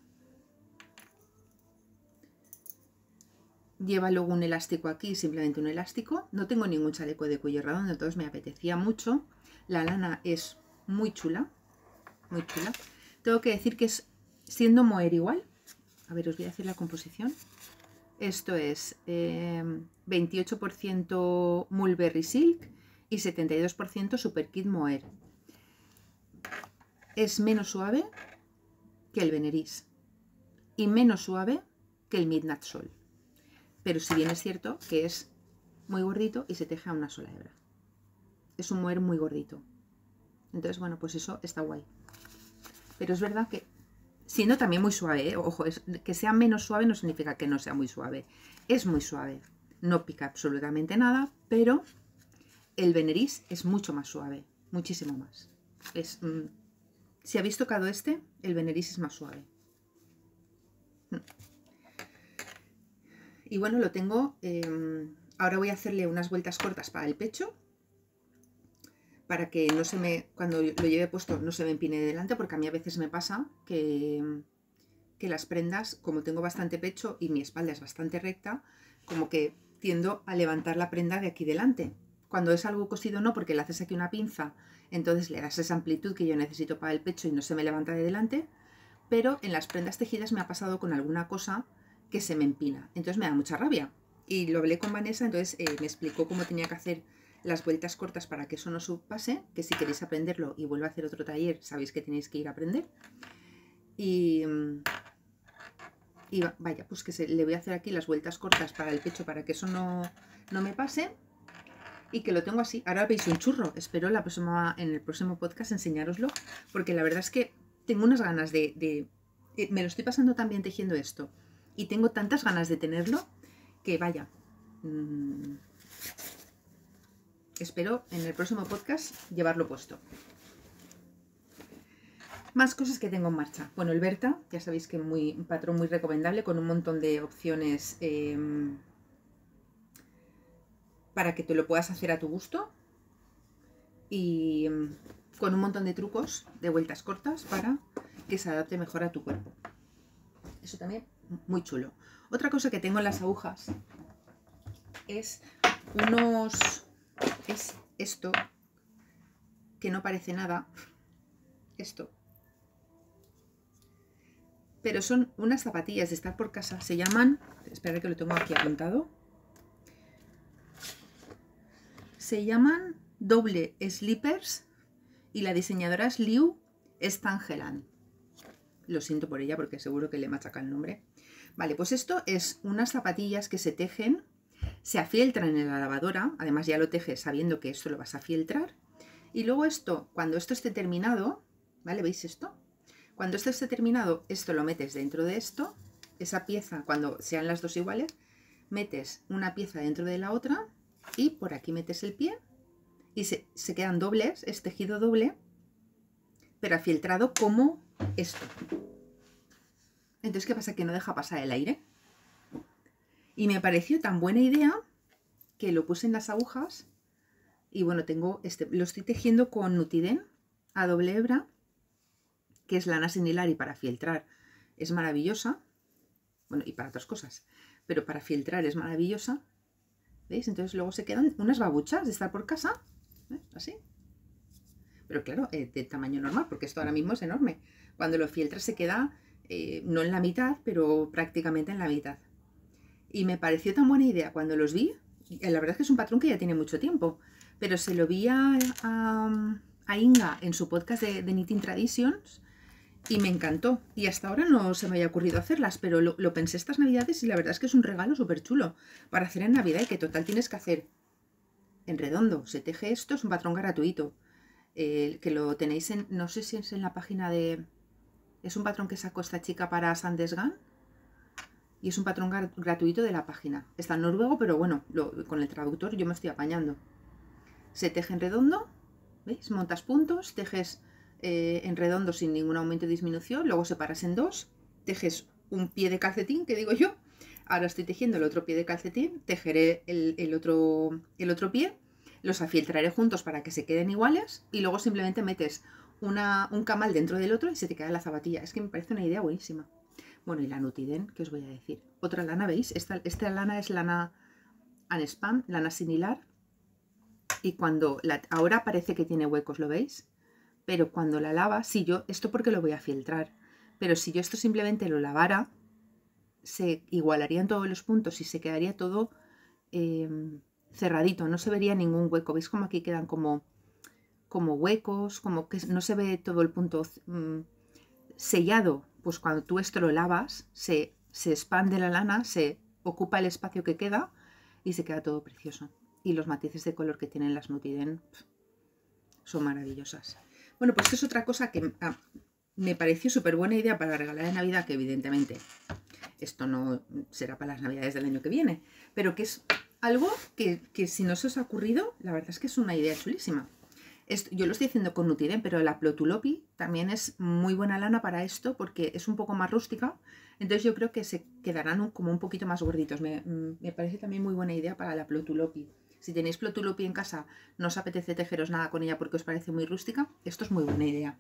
lleva luego un elástico aquí, simplemente un elástico, no tengo ningún chaleco de cuello redondo, entonces me apetecía mucho, la lana es muy chula, muy chula. Tengo que decir que es siendo mohair igual, a ver, os voy a hacer la composición. Esto es eh, veintiocho por ciento Mulberry Silk y setenta y dos por ciento Super Kid Mohair. Es menos suave que el Veneris y menos suave que el Midnight Sol. Pero si bien es cierto que es muy gordito y se teje a una sola hebra. Es un mohair muy gordito. Entonces, bueno, pues eso está guay. Pero es verdad que, siendo también muy suave, ¿eh? Ojo, es, que sea menos suave no significa que no sea muy suave. Es muy suave. No pica absolutamente nada, pero el Veneris es mucho más suave. Muchísimo más. Es, mmm, si habéis tocado este, el Veneris es más suave. Y bueno, lo tengo... Eh, ahora voy a hacerle unas vueltas cortas para el pecho, para que no se me, cuando lo lleve puesto, no se me empine de delante, porque a mí a veces me pasa que, que las prendas, como tengo bastante pecho y mi espalda es bastante recta, como que tiendo a levantar la prenda de aquí delante. Cuando es algo cosido no, porque le haces aquí una pinza, entonces le das esa amplitud que yo necesito para el pecho y no se me levanta de delante, pero en las prendas tejidas me ha pasado con alguna cosa que se me empina, entonces me da mucha rabia. Y lo hablé con Vanessa, entonces eh, me explicó cómo tenía que hacer las vueltas cortas para que eso no se pase, que si queréis aprenderlo y vuelvo a hacer otro taller, sabéis que tenéis que ir a aprender. Y, y vaya, pues que se, le voy a hacer aquí las vueltas cortas para el pecho para que eso no, no me pase. Y que lo tengo así. Ahora veis un churro. Espero la próxima, en el próximo podcast enseñároslo, porque la verdad es que tengo unas ganas de, de, de... Me lo estoy pasando tan bien tejiendo esto. Y tengo tantas ganas de tenerlo que vaya. Mmm, espero en el próximo podcast llevarlo puesto. Más cosas que tengo en marcha. Bueno, el Berta, ya sabéis que es muy, un patrón muy recomendable con un montón de opciones eh, para que te lo puedas hacer a tu gusto y eh, con un montón de trucos de vueltas cortas para que se adapte mejor a tu cuerpo. Eso también muy chulo. Otra cosa que tengo en las agujas es unos... es esto que no parece nada. Esto. Pero son unas zapatillas de estar por casa. Se llaman... Espera que lo tengo aquí apuntado. Se llaman doble slippers y la diseñadora es Liu Stangeland. Lo siento por ella porque seguro que le machaca el nombre. Vale, pues esto es unas zapatillas que se tejen, se afieltran en la lavadora. Además ya lo tejes sabiendo que esto lo vas a afieltrar. Y luego esto, cuando esto esté terminado, ¿vale? ¿Veis esto? Cuando esto esté terminado, esto lo metes dentro de esto. Esa pieza, cuando sean las dos iguales, metes una pieza dentro de la otra y por aquí metes el pie y se, se quedan dobles, es tejido doble, pero afieltrado como esto. Entonces, ¿qué pasa? Que no deja pasar el aire. Y me pareció tan buena idea que lo puse en las agujas y bueno, tengo este, lo estoy tejiendo con Nutiden a doble hebra, que es lana sin hilar y para filtrar es maravillosa. Bueno, y para otras cosas, pero para filtrar es maravillosa. ¿Veis? Entonces luego se quedan unas babuchas de estar por casa, ¿ves? Así. Pero claro, eh, de tamaño normal, porque esto ahora mismo es enorme. Cuando lo filtras se queda, eh, no en la mitad, pero prácticamente en la mitad. Y me pareció tan buena idea cuando los vi. La verdad es que es un patrón que ya tiene mucho tiempo, pero se lo vi a, a, a Inga en su podcast de, de Knitting Traditions y me encantó. Y hasta ahora no se me había ocurrido hacerlas, pero lo, lo pensé estas navidades y la verdad es que es un regalo súper chulo para hacer en Navidad y que total tienes que hacer en redondo. Se teje esto, es un patrón gratuito, eh, que lo tenéis en, no sé si es en la página de... Es un patrón que sacó esta chica para Sandesgan. Y es un patrón gratuito de la página. Está en noruego, pero bueno, lo, con el traductor yo me estoy apañando. Se teje en redondo, ¿veis? Montas puntos, tejes eh, en redondo sin ningún aumento o disminución, luego separas en dos, tejes un pie de calcetín, que digo yo. Ahora estoy tejiendo el otro pie de calcetín, tejeré el, el, otro, el otro pie, los afiltraré juntos para que se queden iguales y luego simplemente metes una, un camal dentro del otro y se te queda la zapatilla. Es que me parece una idea buenísima. Bueno, y la Nutiden, ¿qué os voy a decir? Otra lana, ¿veis? Esta, esta lana es lana Unspun, lana sin hilar. Y cuando la, ahora parece que tiene huecos, ¿lo veis? Pero cuando la lava, si yo, esto porque lo voy a filtrar, pero si yo esto simplemente lo lavara, se igualarían todos los puntos y se quedaría todo eh, cerradito, no se vería ningún hueco. ¿Veis como aquí quedan como, como huecos? Como que no se ve todo el punto mmm, sellado. Pues cuando tú esto lo lavas, se, se expande la lana, se ocupa el espacio que queda y se queda todo precioso. Y los matices de color que tienen las Nutiden son maravillosas. Bueno, pues esto es otra cosa que ah, me pareció súper buena idea para regalar en Navidad, que evidentemente esto no será para las Navidades del año que viene, pero que es algo que, que si no se os ha ocurrido, la verdad es que es una idea chulísima. Esto, yo lo estoy haciendo con Nutiden, pero la Plotulopi también es muy buena lana para esto porque es un poco más rústica. Entonces yo creo que se quedarán un, como un poquito más gorditos. Me, me parece también muy buena idea para la Plotulopi. Si tenéis Plotulopi en casa, no os apetece tejeros nada con ella porque os parece muy rústica, esto es muy buena idea.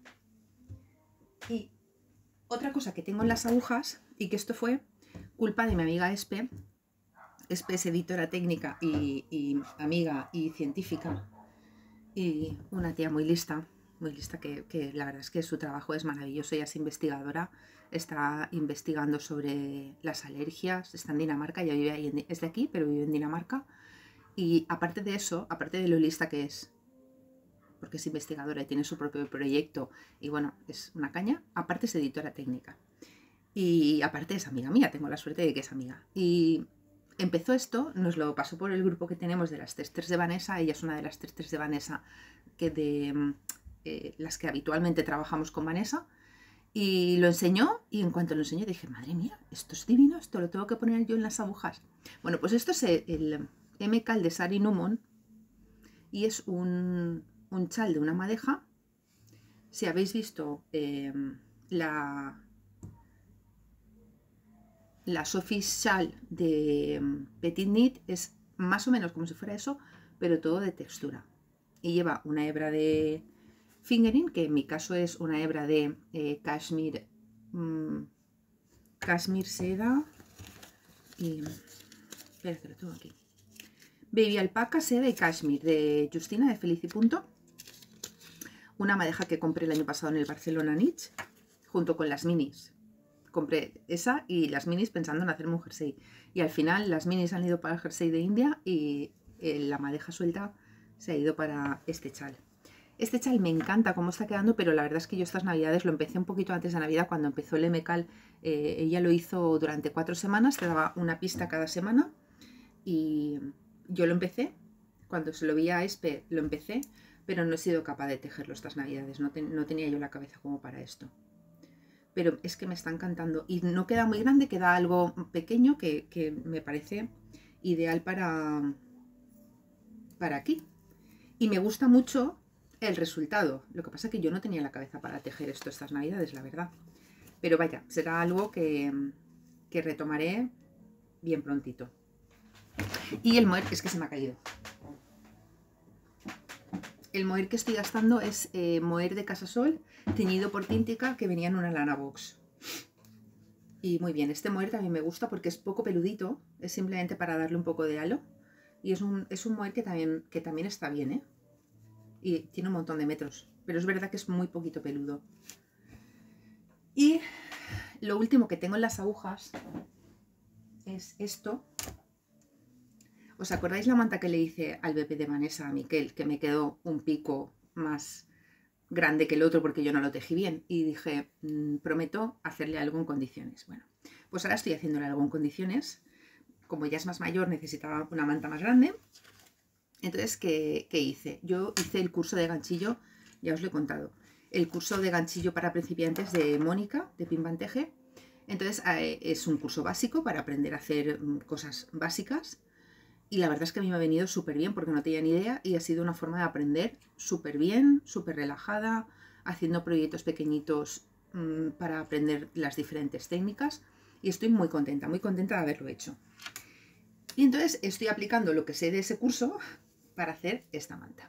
Y otra cosa que tengo en las agujas, y que esto fue culpa de mi amiga Espe. Espe es editora técnica y, y amiga y científica. Y una tía muy lista, muy lista, que, que la verdad es que su trabajo es maravilloso. Ella es investigadora, está investigando sobre las alergias, está en Dinamarca, ella vive ahí, en, es de aquí, pero vive en Dinamarca. Y aparte de eso, aparte de lo lista que es, porque es investigadora y tiene su propio proyecto, y bueno, es una caña, aparte es editora técnica. Y aparte es amiga mía, tengo la suerte de que es amiga. Y empezó esto, nos lo pasó por el grupo que tenemos de las testers de Vanessa. Ella es una de las testers de Vanessa, que de eh, las que habitualmente trabajamos con Vanessa. Y lo enseñó, y en cuanto lo enseñó dije, madre mía, esto es divino, esto lo tengo que poner yo en las agujas. Bueno, pues esto es el, el M K de Sari Numon, y es un, un chal de una madeja. Si habéis visto eh, la... La Sophie Shal de Petit Knit, es más o menos como si fuera eso, pero todo de textura. Y lleva una hebra de fingering, que en mi caso es una hebra de eh, cashmere, mmm, cashmere seda y... espera que lo tengo aquí. Baby Alpaca, seda y cashmere de Justina, de Feliz y Punto. Una madeja que compré el año pasado en el Barcelona Knits, junto con las minis. Compré esa y las minis pensando en hacerme un jersey. Y al final las minis han ido para el jersey de India y eh, la madeja suelta se ha ido para este chal. Este chal me encanta cómo está quedando, pero la verdad es que yo estas navidades lo empecé un poquito antes de Navidad, cuando empezó el M K L. Eh, ella lo hizo durante cuatro semanas, te daba una pista cada semana. Y yo lo empecé, cuando se lo vi a Espe lo empecé, pero no he sido capaz de tejerlo estas navidades. No, te, no tenía yo la cabeza como para esto. Pero es que me está encantando y no queda muy grande, queda algo pequeño que, que me parece ideal para, para aquí. Y me gusta mucho el resultado. Lo que pasa es que yo no tenía la cabeza para tejer esto estas navidades, la verdad. Pero vaya, será algo que, que retomaré bien prontito. Y el mohair, es que se me ha caído. El mohair que estoy gastando es eh, mohair de Casasol, teñido por Tintica, que venía en una lana box. Y muy bien, este mohair también me gusta porque es poco peludito, es simplemente para darle un poco de halo. Y es un, es un mohair que también, que también está bien, ¿eh? Y tiene un montón de metros, pero es verdad que es muy poquito peludo. Y lo último que tengo en las agujas es esto. ¿Os acordáis la manta que le hice al bebé de Vanessa, a Miquel, que me quedó un pico más grande que el otro porque yo no lo tejí bien? Y dije, mmm, prometo hacerle algo en condiciones. Bueno, pues ahora estoy haciéndole algo en condiciones. Como ya es más mayor, necesitaba una manta más grande. Entonces, ¿qué, qué hice? Yo hice el curso de ganchillo, ya os lo he contado. El curso de ganchillo para principiantes de Mónica, de Pim Pam Teje. Entonces, eh, es un curso básico para aprender a hacer cosas básicas. Y la verdad es que a mí me ha venido súper bien porque no tenía ni idea y ha sido una forma de aprender súper bien, súper relajada, haciendo proyectos pequeñitos mmm, para aprender las diferentes técnicas. Y estoy muy contenta, muy contenta de haberlo hecho. Y entonces estoy aplicando lo que sé de ese curso para hacer esta manta.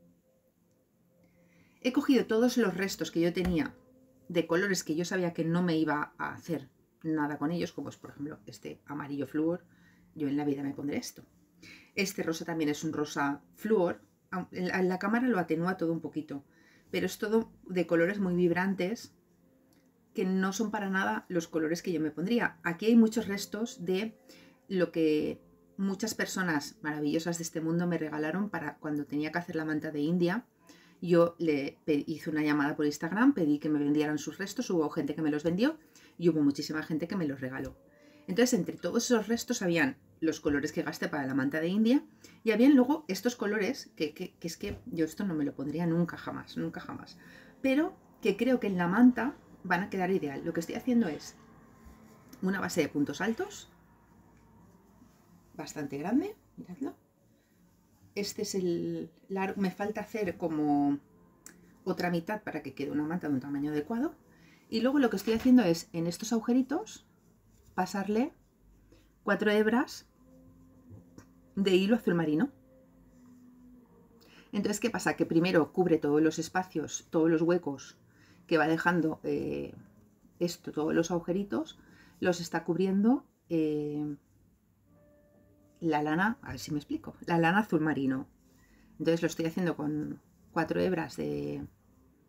He cogido todos los restos que yo tenía de colores que yo sabía que no me iba a hacer nada con ellos, como es por ejemplo este amarillo flúor. Yo en la vida me pondré esto. Este rosa también es un rosa flúor. En la cámara lo atenúa todo un poquito, pero es todo de colores muy vibrantes que no son para nada los colores que yo me pondría. Aquí hay muchos restos de lo que muchas personas maravillosas de este mundo me regalaron para cuando tenía que hacer la manta de India. Yo le hice una llamada por Instagram, pedí que me vendieran sus restos, hubo gente que me los vendió y hubo muchísima gente que me los regaló. Entonces, entre todos esos restos habían los colores que gasté para la manta de India y habían luego estos colores que, que, que es que yo esto no me lo pondría nunca jamás, nunca jamás. Pero que creo que en la manta van a quedar ideal. Lo que estoy haciendo es una base de puntos altos, bastante grande, miradlo. Este es el largo, me falta hacer como otra mitad para que quede una manta de un tamaño adecuado. Y luego lo que estoy haciendo es en estos agujeritos pasarle cuatro hebras de hilo azul marino. Entonces, ¿qué pasa? Que primero cubre todos los espacios, todos los huecos que va dejando eh, esto, todos los agujeritos, los está cubriendo eh, la lana, a ver si me explico, la lana azul marino. Entonces lo estoy haciendo con cuatro hebras de,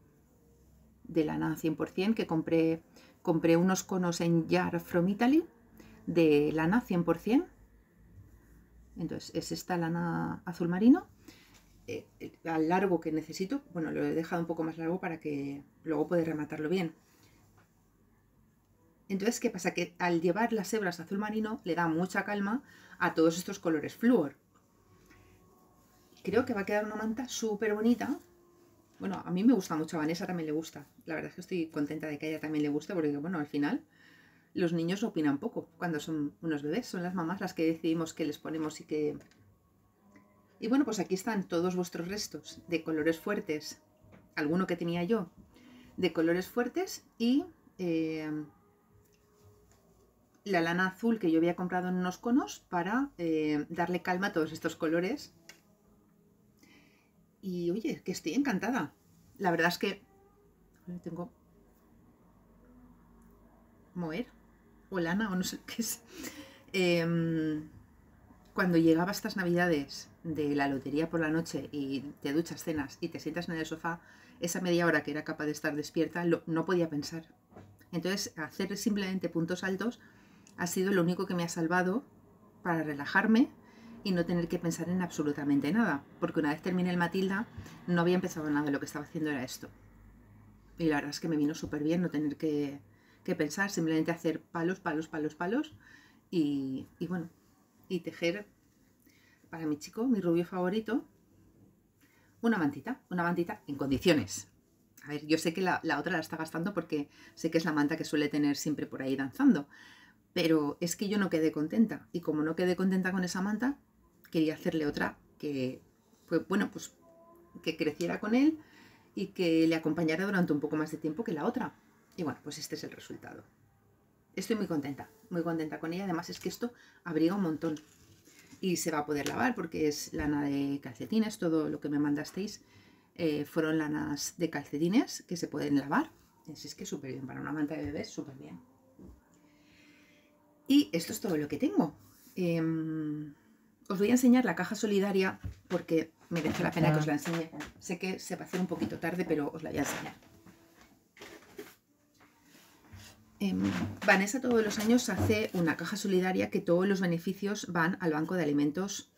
de lana cien por cien, que compré, compré unos conos en Jar from Italy de lana cien por cien. Entonces es esta lana azul marino, eh, al largo que necesito. Bueno, lo he dejado un poco más largo para que luego pueda rematarlo bien. Entonces, ¿qué pasa? Que al llevar las hebras azul marino le da mucha calma a todos estos colores flúor. Creo que va a quedar una manta súper bonita. Bueno, a mí me gusta mucho, a Vanessa también le gusta. La verdad es que estoy contenta de que a ella también le guste, porque bueno, al final los niños opinan poco cuando son unos bebés. Son las mamás las que decidimos qué les ponemos y qué... Y bueno, pues aquí están todos vuestros restos de colores fuertes. Alguno que tenía yo de colores fuertes y eh, la lana azul que yo había comprado en unos conos para eh, darle calma a todos estos colores. Y oye, que estoy encantada. La verdad es que tengo moher o lana o no sé qué es. Eh, cuando llegaba estas navidades de la lotería por la noche y te duchas, cenas y te sientas en el sofá, esa media hora que era capaz de estar despierta, lo, no podía pensar. Entonces, hacer simplemente puntos altos ha sido lo único que me ha salvado para relajarme y no tener que pensar en absolutamente nada, porque una vez terminé el Matilda no había empezado nada, lo que estaba haciendo era esto. Y la verdad es que me vino súper bien no tener que, que pensar, simplemente hacer palos, palos, palos, palos y, y bueno, y tejer para mi chico, mi rubio favorito, una mantita, una mantita en condiciones. A ver, yo sé que la, la otra la está gastando porque sé que es la manta que suele tener siempre por ahí danzando, pero es que yo no quedé contenta, y como no quedé contenta con esa manta, quería hacerle otra que, pues, bueno, pues que creciera con él y que le acompañara durante un poco más de tiempo que la otra. Y bueno, pues este es el resultado. Estoy muy contenta, muy contenta con ella. Además es que esto abriga un montón y se va a poder lavar porque es lana de calcetines. Todo lo que me mandasteis eh, fueron lanas de calcetines que se pueden lavar. Así es que súper bien, para una manta de bebés, súper bien. Y esto es todo lo que tengo. Eh, os voy a enseñar la caja solidaria porque merece la pena que os la enseñe. Sé que se va a hacer un poquito tarde, pero os la voy a enseñar. Eh, Vanessa todos los años hace una caja solidaria que todos los beneficios van al banco de alimentos.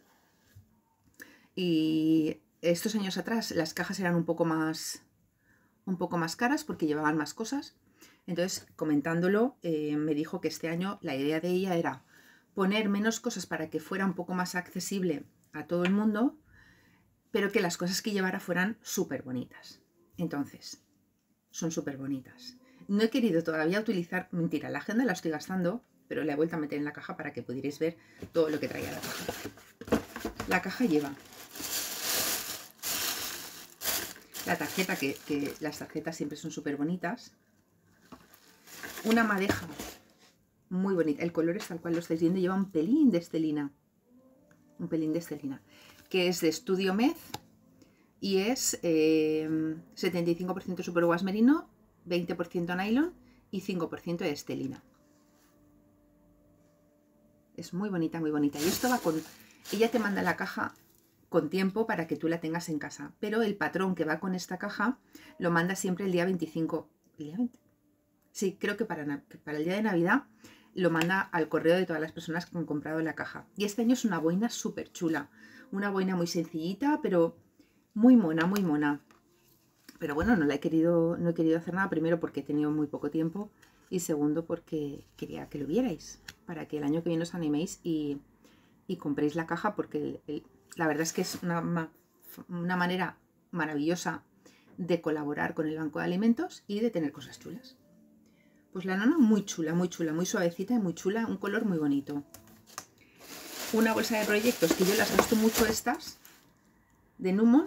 Y estos años atrás las cajas eran un poco más, un poco más caras porque llevaban más cosas. Entonces, comentándolo, eh, me dijo que este año la idea de ella era poner menos cosas para que fuera un poco más accesible a todo el mundo, pero que las cosas que llevara fueran súper bonitas. Entonces, son súper bonitas. No he querido todavía utilizar, mentira, la agenda la estoy gastando, pero la he vuelto a meter en la caja para que pudierais ver todo lo que traía la caja. La caja lleva la tarjeta, que, que las tarjetas siempre son súper bonitas. Una madeja muy bonita, el color es tal cual lo estáis viendo, lleva un pelín de estelina, un pelín de estelina, que es de Studio Med y es eh, setenta y cinco por ciento superwash merino, veinte por ciento nylon y cinco por ciento de estelina. Es muy bonita, muy bonita. Y esto va con... Ella te manda la caja con tiempo para que tú la tengas en casa, pero el patrón que va con esta caja lo manda siempre el día veinticinco. ¿El día veinte? Sí, creo que para, para el día de Navidad lo manda al correo de todas las personas que han comprado la caja. Y este año es una boina súper chula. Una boina muy sencillita, pero muy mona, muy mona. Pero bueno, no la he querido, no he querido hacer nada. Primero porque he tenido muy poco tiempo. Y segundo porque quería que lo vierais. Para que el año que viene os animéis y, y compréis la caja. Porque el, el, la verdad es que es una, una manera maravillosa de colaborar con el Banco de Alimentos y de tener cosas chulas. Pues la lana muy chula, muy chula, muy suavecita y muy chula, un color muy bonito. Una bolsa de proyectos que yo las gasto mucho estas, de Numon.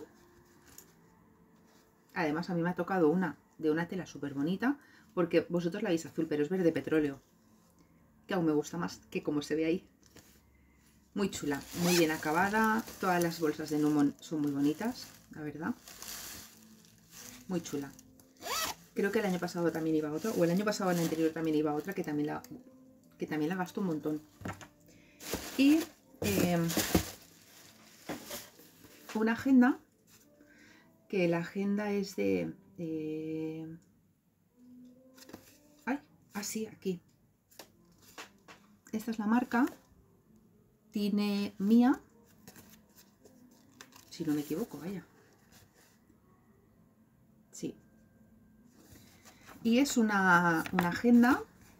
Además a mí me ha tocado una de una tela súper bonita, porque vosotros la veis azul, pero es verde petróleo, que aún me gusta más que como se ve ahí. Muy chula, muy bien acabada, todas las bolsas de Numon son muy bonitas, la verdad. Muy chula. Creo que el año pasado también iba otra, o el año pasado, el anterior también iba otra, que también la, que también la gasto un montón. Y eh, una agenda, que la agenda es de... Eh, así aquí. Esta es la marca. Tiene Mía, si no me equivoco, vaya. Sí. Y es una, una agenda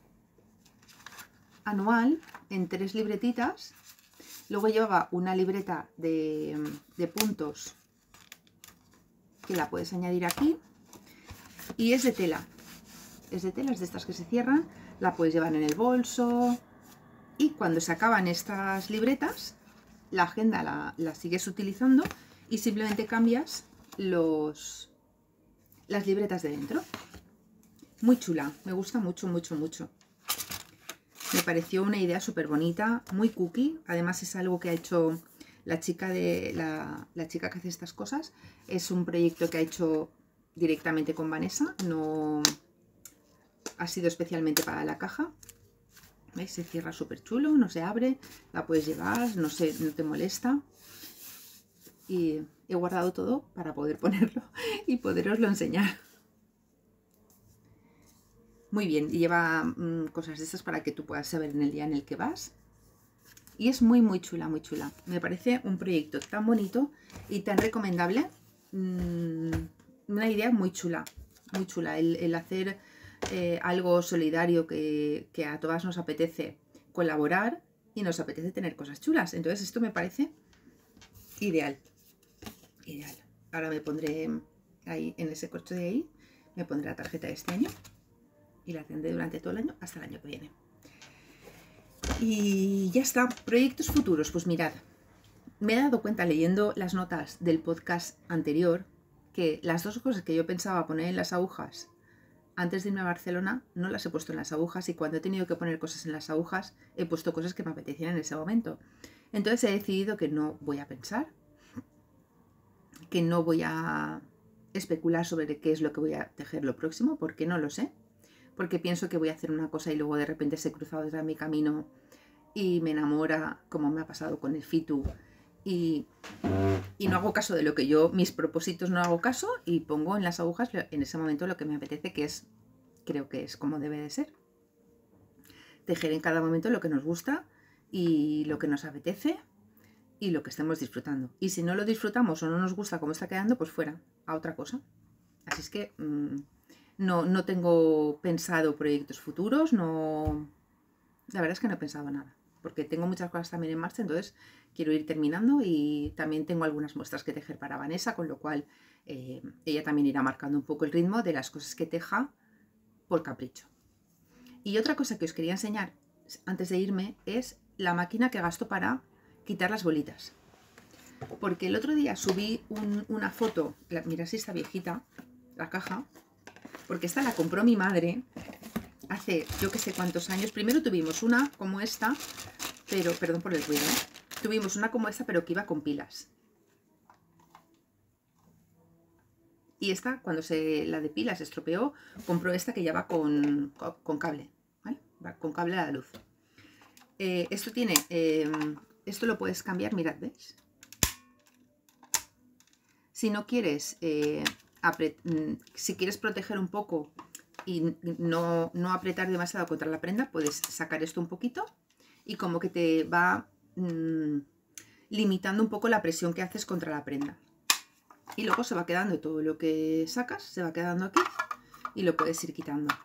anual en tres libretitas. Luego lleva una libreta de, de puntos que la puedes añadir aquí. Y es de tela. Es de tela, es de estas que se cierran. La puedes llevar en el bolso. Y cuando se acaban estas libretas, la agenda la, la sigues utilizando y simplemente cambias los, las libretas de dentro. Muy chula, me gusta mucho, mucho, mucho. Me pareció una idea súper bonita, muy cookie. Además es algo que ha hecho la chica, de, la, la chica que hace estas cosas. Es un proyecto que ha hecho directamente con Vanessa, no ha sido especialmente para la caja. ¿Veis? Se cierra súper chulo, no se abre, la puedes llevar, no, se, no te molesta. Y he guardado todo para poder ponerlo y poderoslo enseñar. Muy bien, y lleva mmm, cosas de estas para que tú puedas saber en el día en el que vas. Y es muy, muy chula, muy chula. Me parece un proyecto tan bonito y tan recomendable. Mmm, una idea muy chula, muy chula. El, el hacer eh, algo solidario que, que a todas nos apetece colaborar y nos apetece tener cosas chulas. Entonces esto me parece ideal. Ideal. Ahora me pondré ahí, en ese coche de ahí, me pondré la tarjeta de este año. Y la tendré durante todo el año hasta el año que viene. Y ya está. Proyectos futuros. Pues mirad, me he dado cuenta leyendo las notas del podcast anterior que las dos cosas que yo pensaba poner en las agujas antes de irme a Barcelona no las he puesto en las agujas, y cuando he tenido que poner cosas en las agujas he puesto cosas que me apetecían en ese momento. Entonces he decidido que no voy a pensar, que no voy a especular sobre qué es lo que voy a tejer lo próximo, porque no lo sé. Porque pienso que voy a hacer una cosa y luego de repente se he cruzado detrás de mi camino y me enamora, como me ha pasado con el Fitu, y, y no hago caso de lo que yo, mis propósitos no hago caso, y pongo en las agujas en ese momento lo que me apetece, que es, creo que es como debe de ser. Tejer en cada momento lo que nos gusta y lo que nos apetece y lo que estemos disfrutando. Y si no lo disfrutamos o no nos gusta cómo está quedando, pues fuera, a otra cosa. Así es que... Mmm, No, no tengo pensado proyectos futuros, no, la verdad es que no he pensado nada, porque tengo muchas cosas también en marcha, entonces quiero ir terminando, y también tengo algunas muestras que tejer para Vanessa, con lo cual eh, ella también irá marcando un poco el ritmo de las cosas que teja por capricho. Y otra cosa que os quería enseñar antes de irme es la máquina que gasto para quitar las bolitas, porque el otro día subí un, una foto, la, mira si está viejita la caja, porque esta la compró mi madre hace yo que sé cuántos años. Primero tuvimos una como esta, pero, perdón por el ruido, ¿eh? Tuvimos una como esta, pero que iba con pilas. Y esta, cuando se, la de pilas se estropeó, compró esta que ya va con, con, con cable, ¿vale? Va con cable a la luz. Eh, esto tiene, eh, esto lo puedes cambiar, mirad, ¿veis? Si no quieres... Eh, si quieres proteger un poco y no, no apretar demasiado contra la prenda, puedes sacar esto un poquito y como que te va mmm, limitando un poco la presión que haces contra la prenda. Y luego se va quedando todo lo que sacas, se va quedando aquí y lo puedes ir quitando.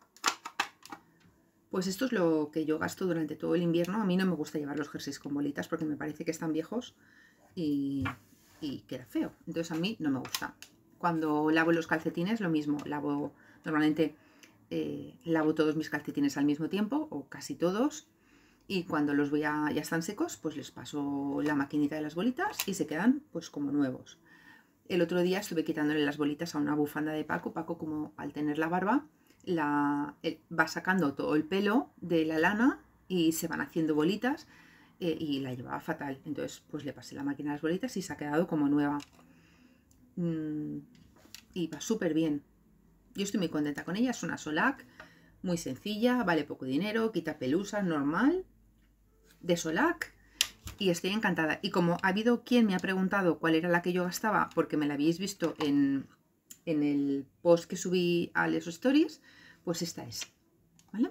Pues esto es lo que yo gasto durante todo el invierno. A mí no me gusta llevar los jerseys con bolitas porque me parece que están viejos y, y queda feo. Entonces a mí no me gusta. Cuando lavo los calcetines, lo mismo. Lavo, normalmente eh, lavo todos mis calcetines al mismo tiempo, o casi todos. Y cuando los voy a, ya están secos, pues les paso la maquinita de las bolitas y se quedan pues como nuevos. El otro día estuve quitándole las bolitas a una bufanda de Paco. Paco, como al tener la barba, la, eh, va sacando todo el pelo de la lana y se van haciendo bolitas, eh, y la llevaba fatal. Entonces pues le pasé la máquina de las bolitas y se ha quedado como nueva. Mm, y va súper bien. Yo estoy muy contenta con ella. Es una Solac muy sencilla, vale poco dinero, quita pelusas, normal, de Solac, y estoy encantada. Y como ha habido quien me ha preguntado cuál era la que yo gastaba, porque me la habéis visto en, en el post que subí a los stories, pues esta es. ¿vale?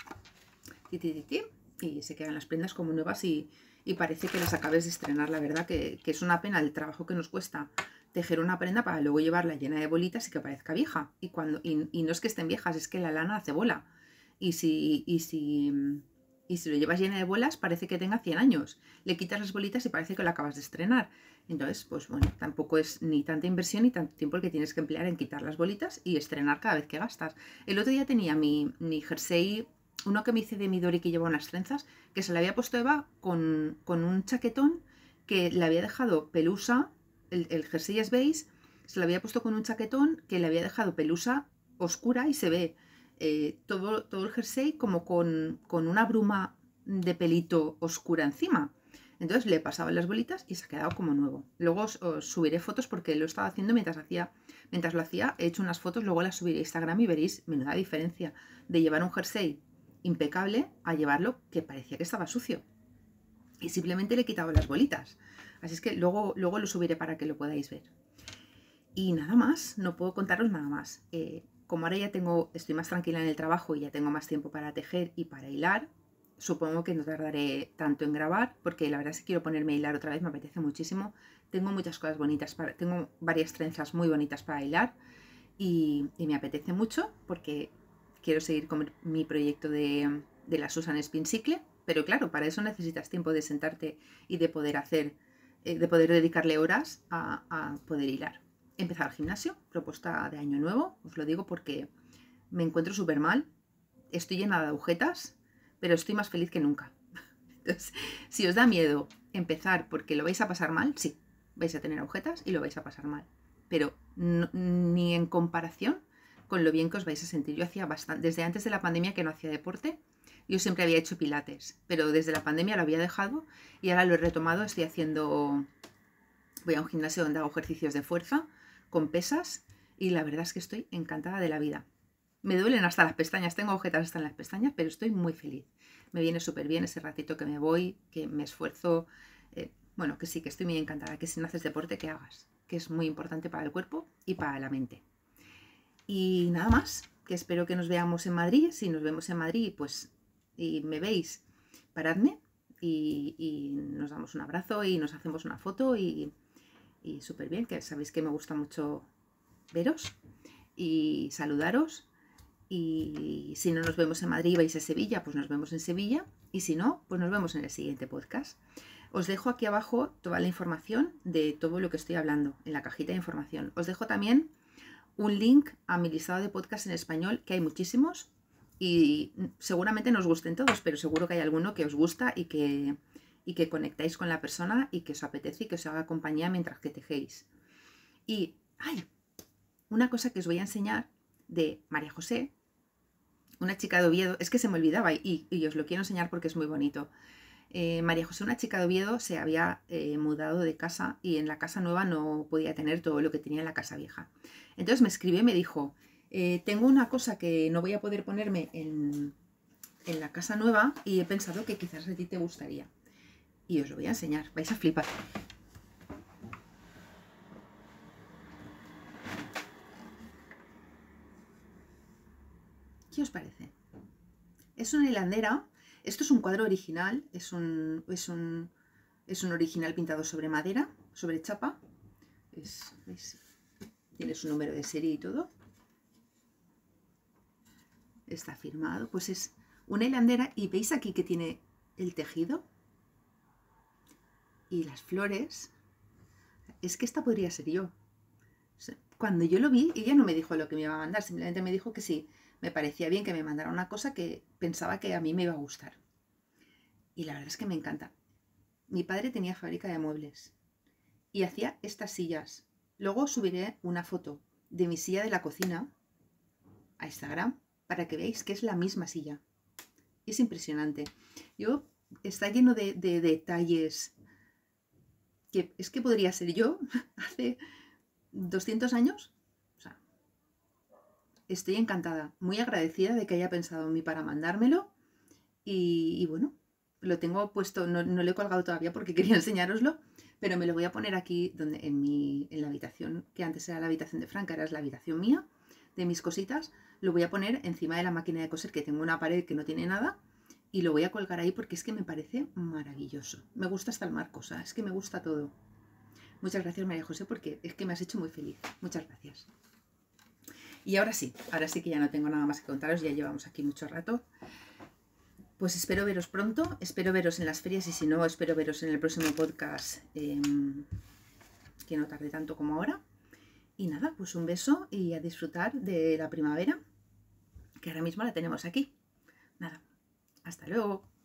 Ti, ti, ti, ti, y se quedan las prendas como nuevas y, y parece que las acabes de estrenar. La verdad que, que es una pena el trabajo que nos cuesta tejer una prenda para luego llevarla llena de bolitas y que parezca vieja. Y, cuando, y, y no es que estén viejas, es que la lana hace bola. Y si, y, si, y si lo llevas llena de bolas, parece que tenga cien años. Le quitas las bolitas y parece que lo acabas de estrenar. Entonces, pues bueno, tampoco es ni tanta inversión ni tanto tiempo el que tienes que emplear en quitar las bolitas y estrenar cada vez que gastas. El otro día tenía mi, mi jersey, uno que me hice de Midori que lleva unas trenzas, que se le había puesto Eva con, con un chaquetón que le había dejado pelusa. El, el jersey es beige, se lo había puesto con un chaquetón que le había dejado pelusa oscura y se ve eh, todo, todo el jersey como con, con una bruma de pelito oscura encima. Entonces le pasaba las bolitas y se ha quedado como nuevo. Luego os, os subiré fotos porque lo estaba haciendo mientras, hacía, mientras lo hacía. He hecho unas fotos, luego las subiré a Instagram y veréis menuda diferencia de llevar un jersey impecable a llevarlo que parecía que estaba sucio. Y simplemente le he quitado las bolitas. Así es que luego, luego lo subiré para que lo podáis ver. Y nada más, no puedo contaros nada más. Eh, como ahora ya tengo, estoy más tranquila en el trabajo y ya tengo más tiempo para tejer y para hilar, supongo que no tardaré tanto en grabar, porque la verdad es que quiero ponerme a hilar otra vez, me apetece muchísimo. Tengo muchas cosas bonitas, para, tengo varias trenzas muy bonitas para hilar y, y me apetece mucho porque quiero seguir con mi proyecto de, de la Susan Spinsicle, pero claro, para eso necesitas tiempo de sentarte y de poder hacer, eh, de poder dedicarle horas a, a poder hilar. Empezar el gimnasio, propuesta de año nuevo, os lo digo porque me encuentro súper mal, estoy llena de agujetas, pero estoy más feliz que nunca. Entonces, si os da miedo empezar porque lo vais a pasar mal, sí, vais a tener agujetas y lo vais a pasar mal, pero no, ni en comparación con lo bien que os vais a sentir. Yo hacía bastante, desde antes de la pandemia que no hacía deporte, yo siempre había hecho pilates, pero desde la pandemia lo había dejado y ahora lo he retomado, estoy haciendo, voy a un gimnasio donde hago ejercicios de fuerza con pesas y la verdad es que estoy encantada de la vida. Me duelen hasta las pestañas, tengo agujetas hasta en las pestañas, pero estoy muy feliz. Me viene súper bien ese ratito que me voy, que me esfuerzo. Eh, bueno, que sí, que estoy muy encantada, que si no haces deporte, que hagas, que es muy importante para el cuerpo y para la mente. Y nada más, que espero que nos veamos en Madrid. Si nos vemos en Madrid, pues, y me veis, paradme y, y nos damos un abrazo y nos hacemos una foto y, y súper bien, que sabéis que me gusta mucho veros y saludaros. Y si no nos vemos en Madrid y vais a Sevilla, pues nos vemos en Sevilla. Y si no, pues nos vemos en el siguiente podcast. Os dejo aquí abajo toda la información de todo lo que estoy hablando, en la cajita de información. Os dejo también un link a mi listado de podcasts en español, que hay muchísimos. Y seguramente no os gusten todos, pero seguro que hay alguno que os gusta y que, y que conectáis con la persona y que os apetece y que os haga compañía mientras que tejéis. Y, ¡ay! Una cosa que os voy a enseñar de María José, una chica de Oviedo, es que se me olvidaba y, y os lo quiero enseñar porque es muy bonito. Eh, María José, una chica de Oviedo, se había eh, mudado de casa y en la casa nueva no podía tener todo lo que tenía en la casa vieja. Entonces me escribió y me dijo, eh, tengo una cosa que no voy a poder ponerme en, en la casa nueva y he pensado que quizás a ti te gustaría. Y os lo voy a enseñar, vais a flipar. ¿Qué os parece? Es una hilandera. Esto es un cuadro original. Es un, es un, es un original pintado sobre madera, sobre chapa. Es, ¿veis? Tiene su número de serie y todo. Está firmado. Pues es una hilandera. Y veis aquí que tiene el tejido. Y las flores. Es que esta podría ser yo. Cuando yo lo vi, ella no me dijo lo que me iba a mandar. Simplemente me dijo que sí. Me parecía bien que me mandara una cosa que pensaba que a mí me iba a gustar. Y la verdad es que me encanta. Mi padre tenía fábrica de muebles y hacía estas sillas. Luego subiré una foto de mi silla de la cocina a Instagram para que veáis que es la misma silla. Es impresionante. Yo, está lleno de, de, de detalles que es que podría ser yo hace doscientos años. Estoy encantada, muy agradecida de que haya pensado en mí para mandármelo y, y bueno, lo tengo puesto, no, no lo he colgado todavía porque quería enseñároslo, pero me lo voy a poner aquí donde, en, mi, en la habitación, que antes era la habitación de Franca, ahora es la habitación mía, de mis cositas, lo voy a poner encima de la máquina de coser, que tengo una pared que no tiene nada, y lo voy a colgar ahí porque es que me parece maravilloso. Me gusta hasta el marco, o sea, es que me gusta todo. Muchas gracias, María José, porque es que me has hecho muy feliz. Muchas gracias. Y ahora sí, ahora sí que ya no tengo nada más que contaros, ya llevamos aquí mucho rato. Pues espero veros pronto, espero veros en las ferias y si no, espero veros en el próximo podcast, eh, que no tarde tanto como ahora. Y nada, pues un beso y a disfrutar de la primavera, que ahora mismo la tenemos aquí. Nada, hasta luego.